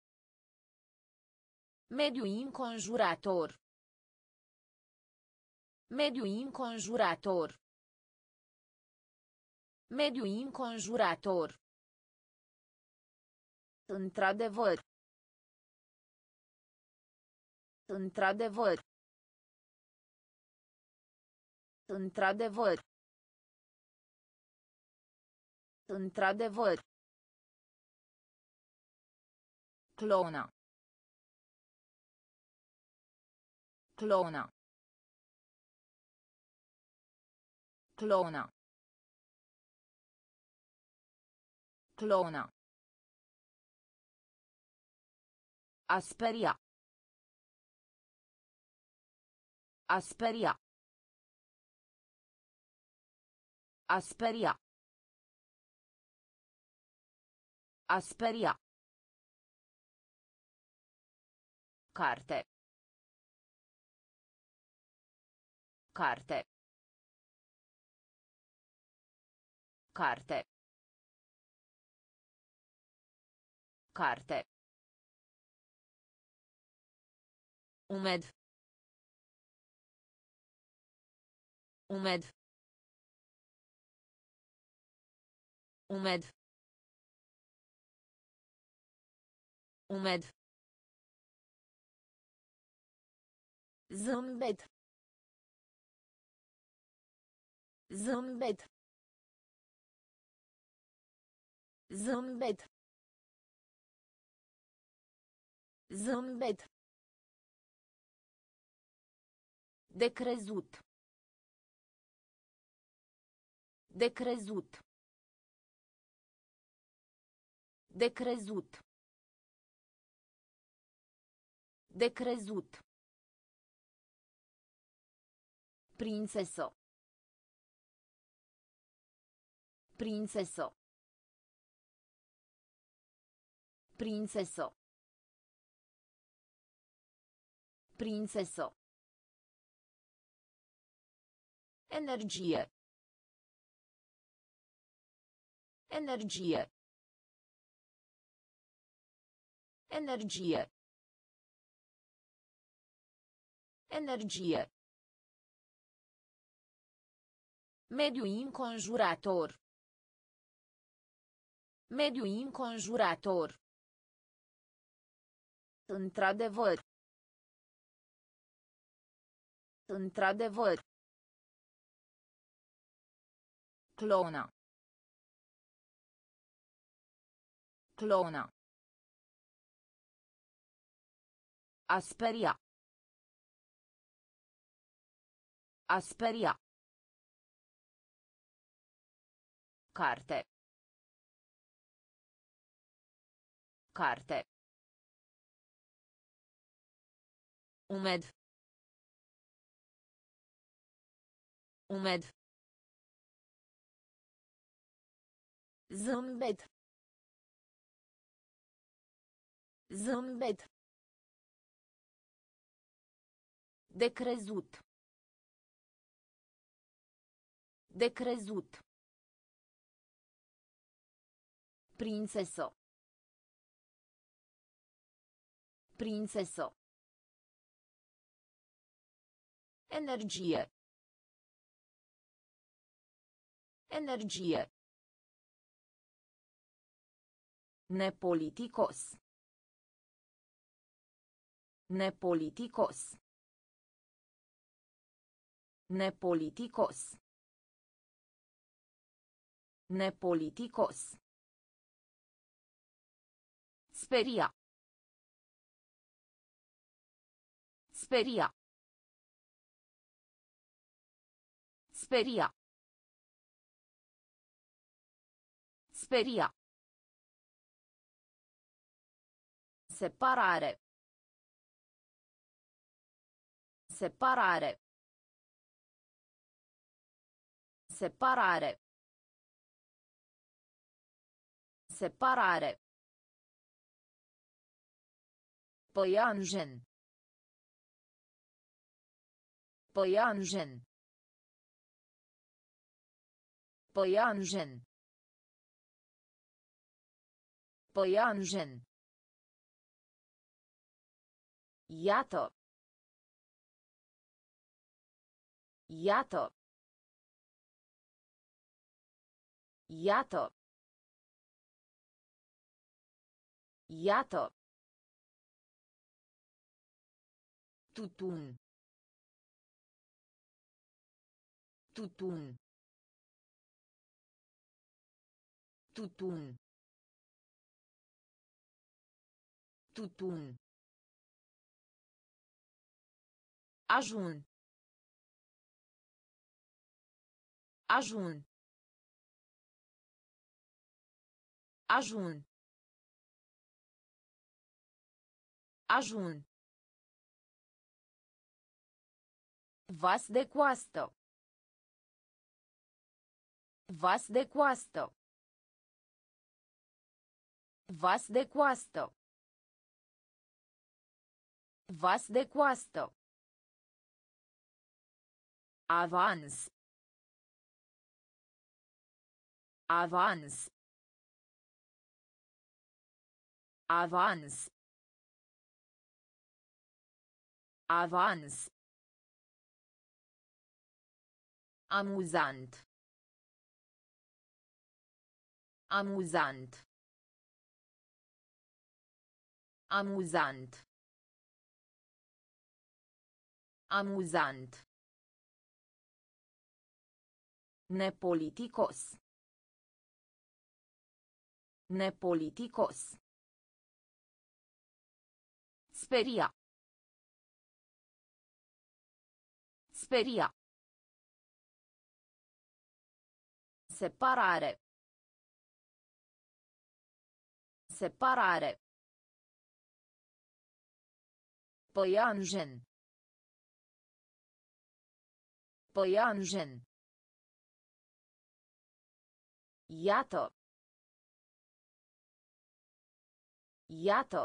Mediu înconjurător. Mediu înconjurător. Mediu înconjurător. Într-adevăr. Într-adevăr. Într-adevăr. Într-adevăr. Clona. Clona. Clona. Clona. Asperia. Asperia. Asperia. Asperia. Carte. Carte. Carte. Carte. Umed. Umed. Umed. Umed. Zâmbet. Zâmbet. Zâmbet. Zâmbet. De crezut. De crezut. De crezut. De crezut. Prințesă. Prințesă. Prințesă. Prințesă. Energie. Energie. Energie. Energie. Mediu înconjurător. Mediu înconjurător. Într-adevăr. Într-adevăr. Clona. Clona. A speria. A speria. Carte. Carte. Umed. Umed. Zâmbet. Zâmbet. De crezut. De crezut. Prințesă. Prințesă. Energie. Energie. Nepoliticos. Nepoliticos. Nepoliticos. Nepoliticos. Speria. Speria. Speria. Speria. Separare. Separare. Separare. Separare. Păianjen. Păianjen. Păianjen. Păianjen. Iată. Iată. Iată. Iată. Tutun. Tutun. Tutun. Tutun. Ajun. Ajun. Ajun. Ajun. Vas de coastă. Vas de coastă. Vas de coastă. Vas de coastă. Avans. Avans. Avans. Avans. Amuzant. Amuzant. Amuzant. Amuzant. Nepoliticos. Nepoliticos. Speria. Speria. Separare. Separare. Păianjen. Păianjen. Iată. Iată.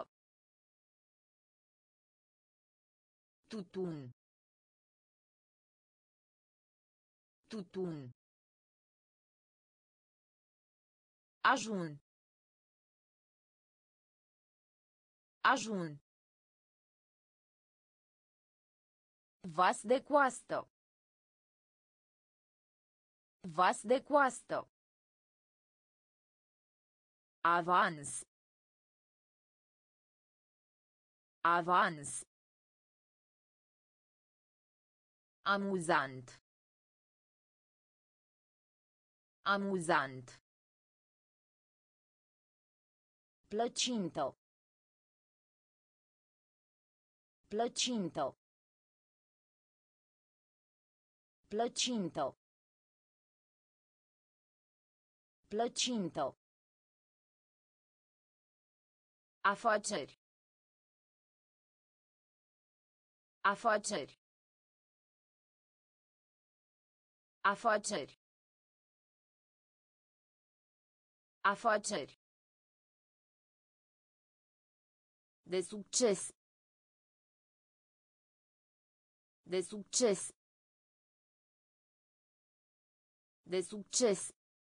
Tutun. Tutun. Ajun. Ajun. Vas de coastă. Vas de coastă. Avans. Avans. Amuzant. Amuzant. Plăcintă. Plăcintă. Plăcintă. Plăcintă. Afaceri. Afaceri. Afaceri. Afaceri. De succes. De succes. De succes.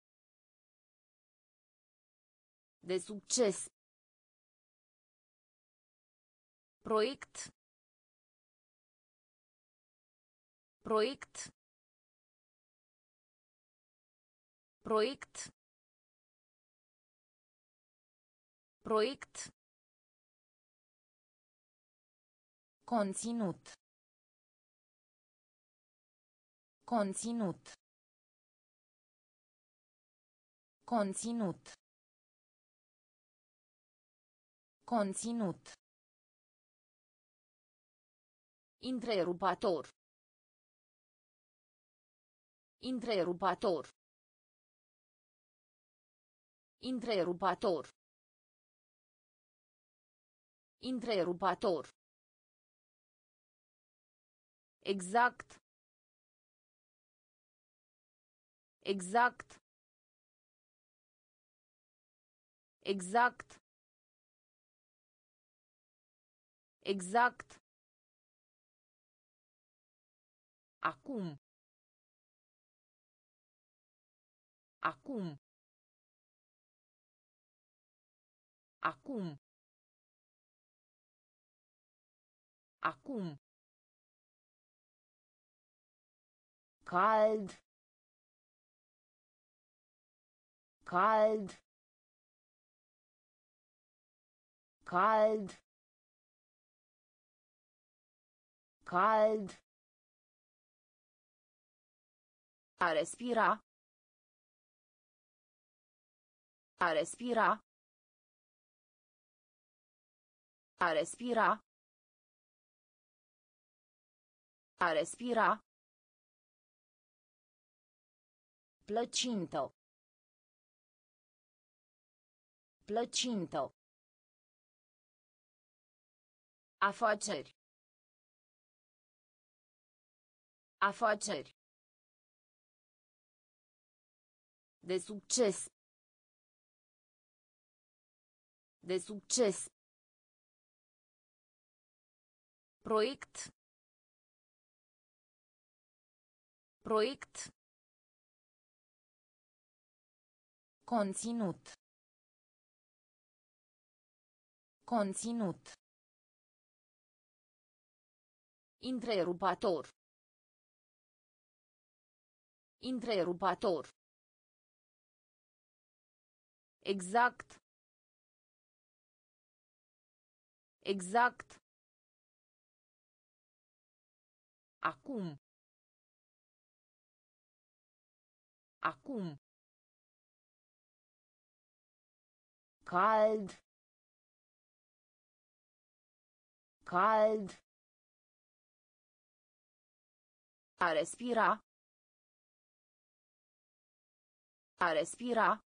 De succes. Proiect. Proiect. Proiect. Proiect. Conținut. Conținut. Conținut. Conținut. Întrerupator. Întrerupator. Întrerupator. Întrerupator. Exact. Exact. Exact. Exact. Acum. Acum. Acum. Acum. Cald. Cald. Cald. Cald. A respira. A respira. A respira. A respira. Plăcintă. Plăcintă. Afaceri. Afaceri. De succes. De succes. Proiect. Proiect. Conținut. Conținut. Întrerupator. Întrerupator. Exact. Exact. Acum. Acum. Cald. Cald. A respira. A respira.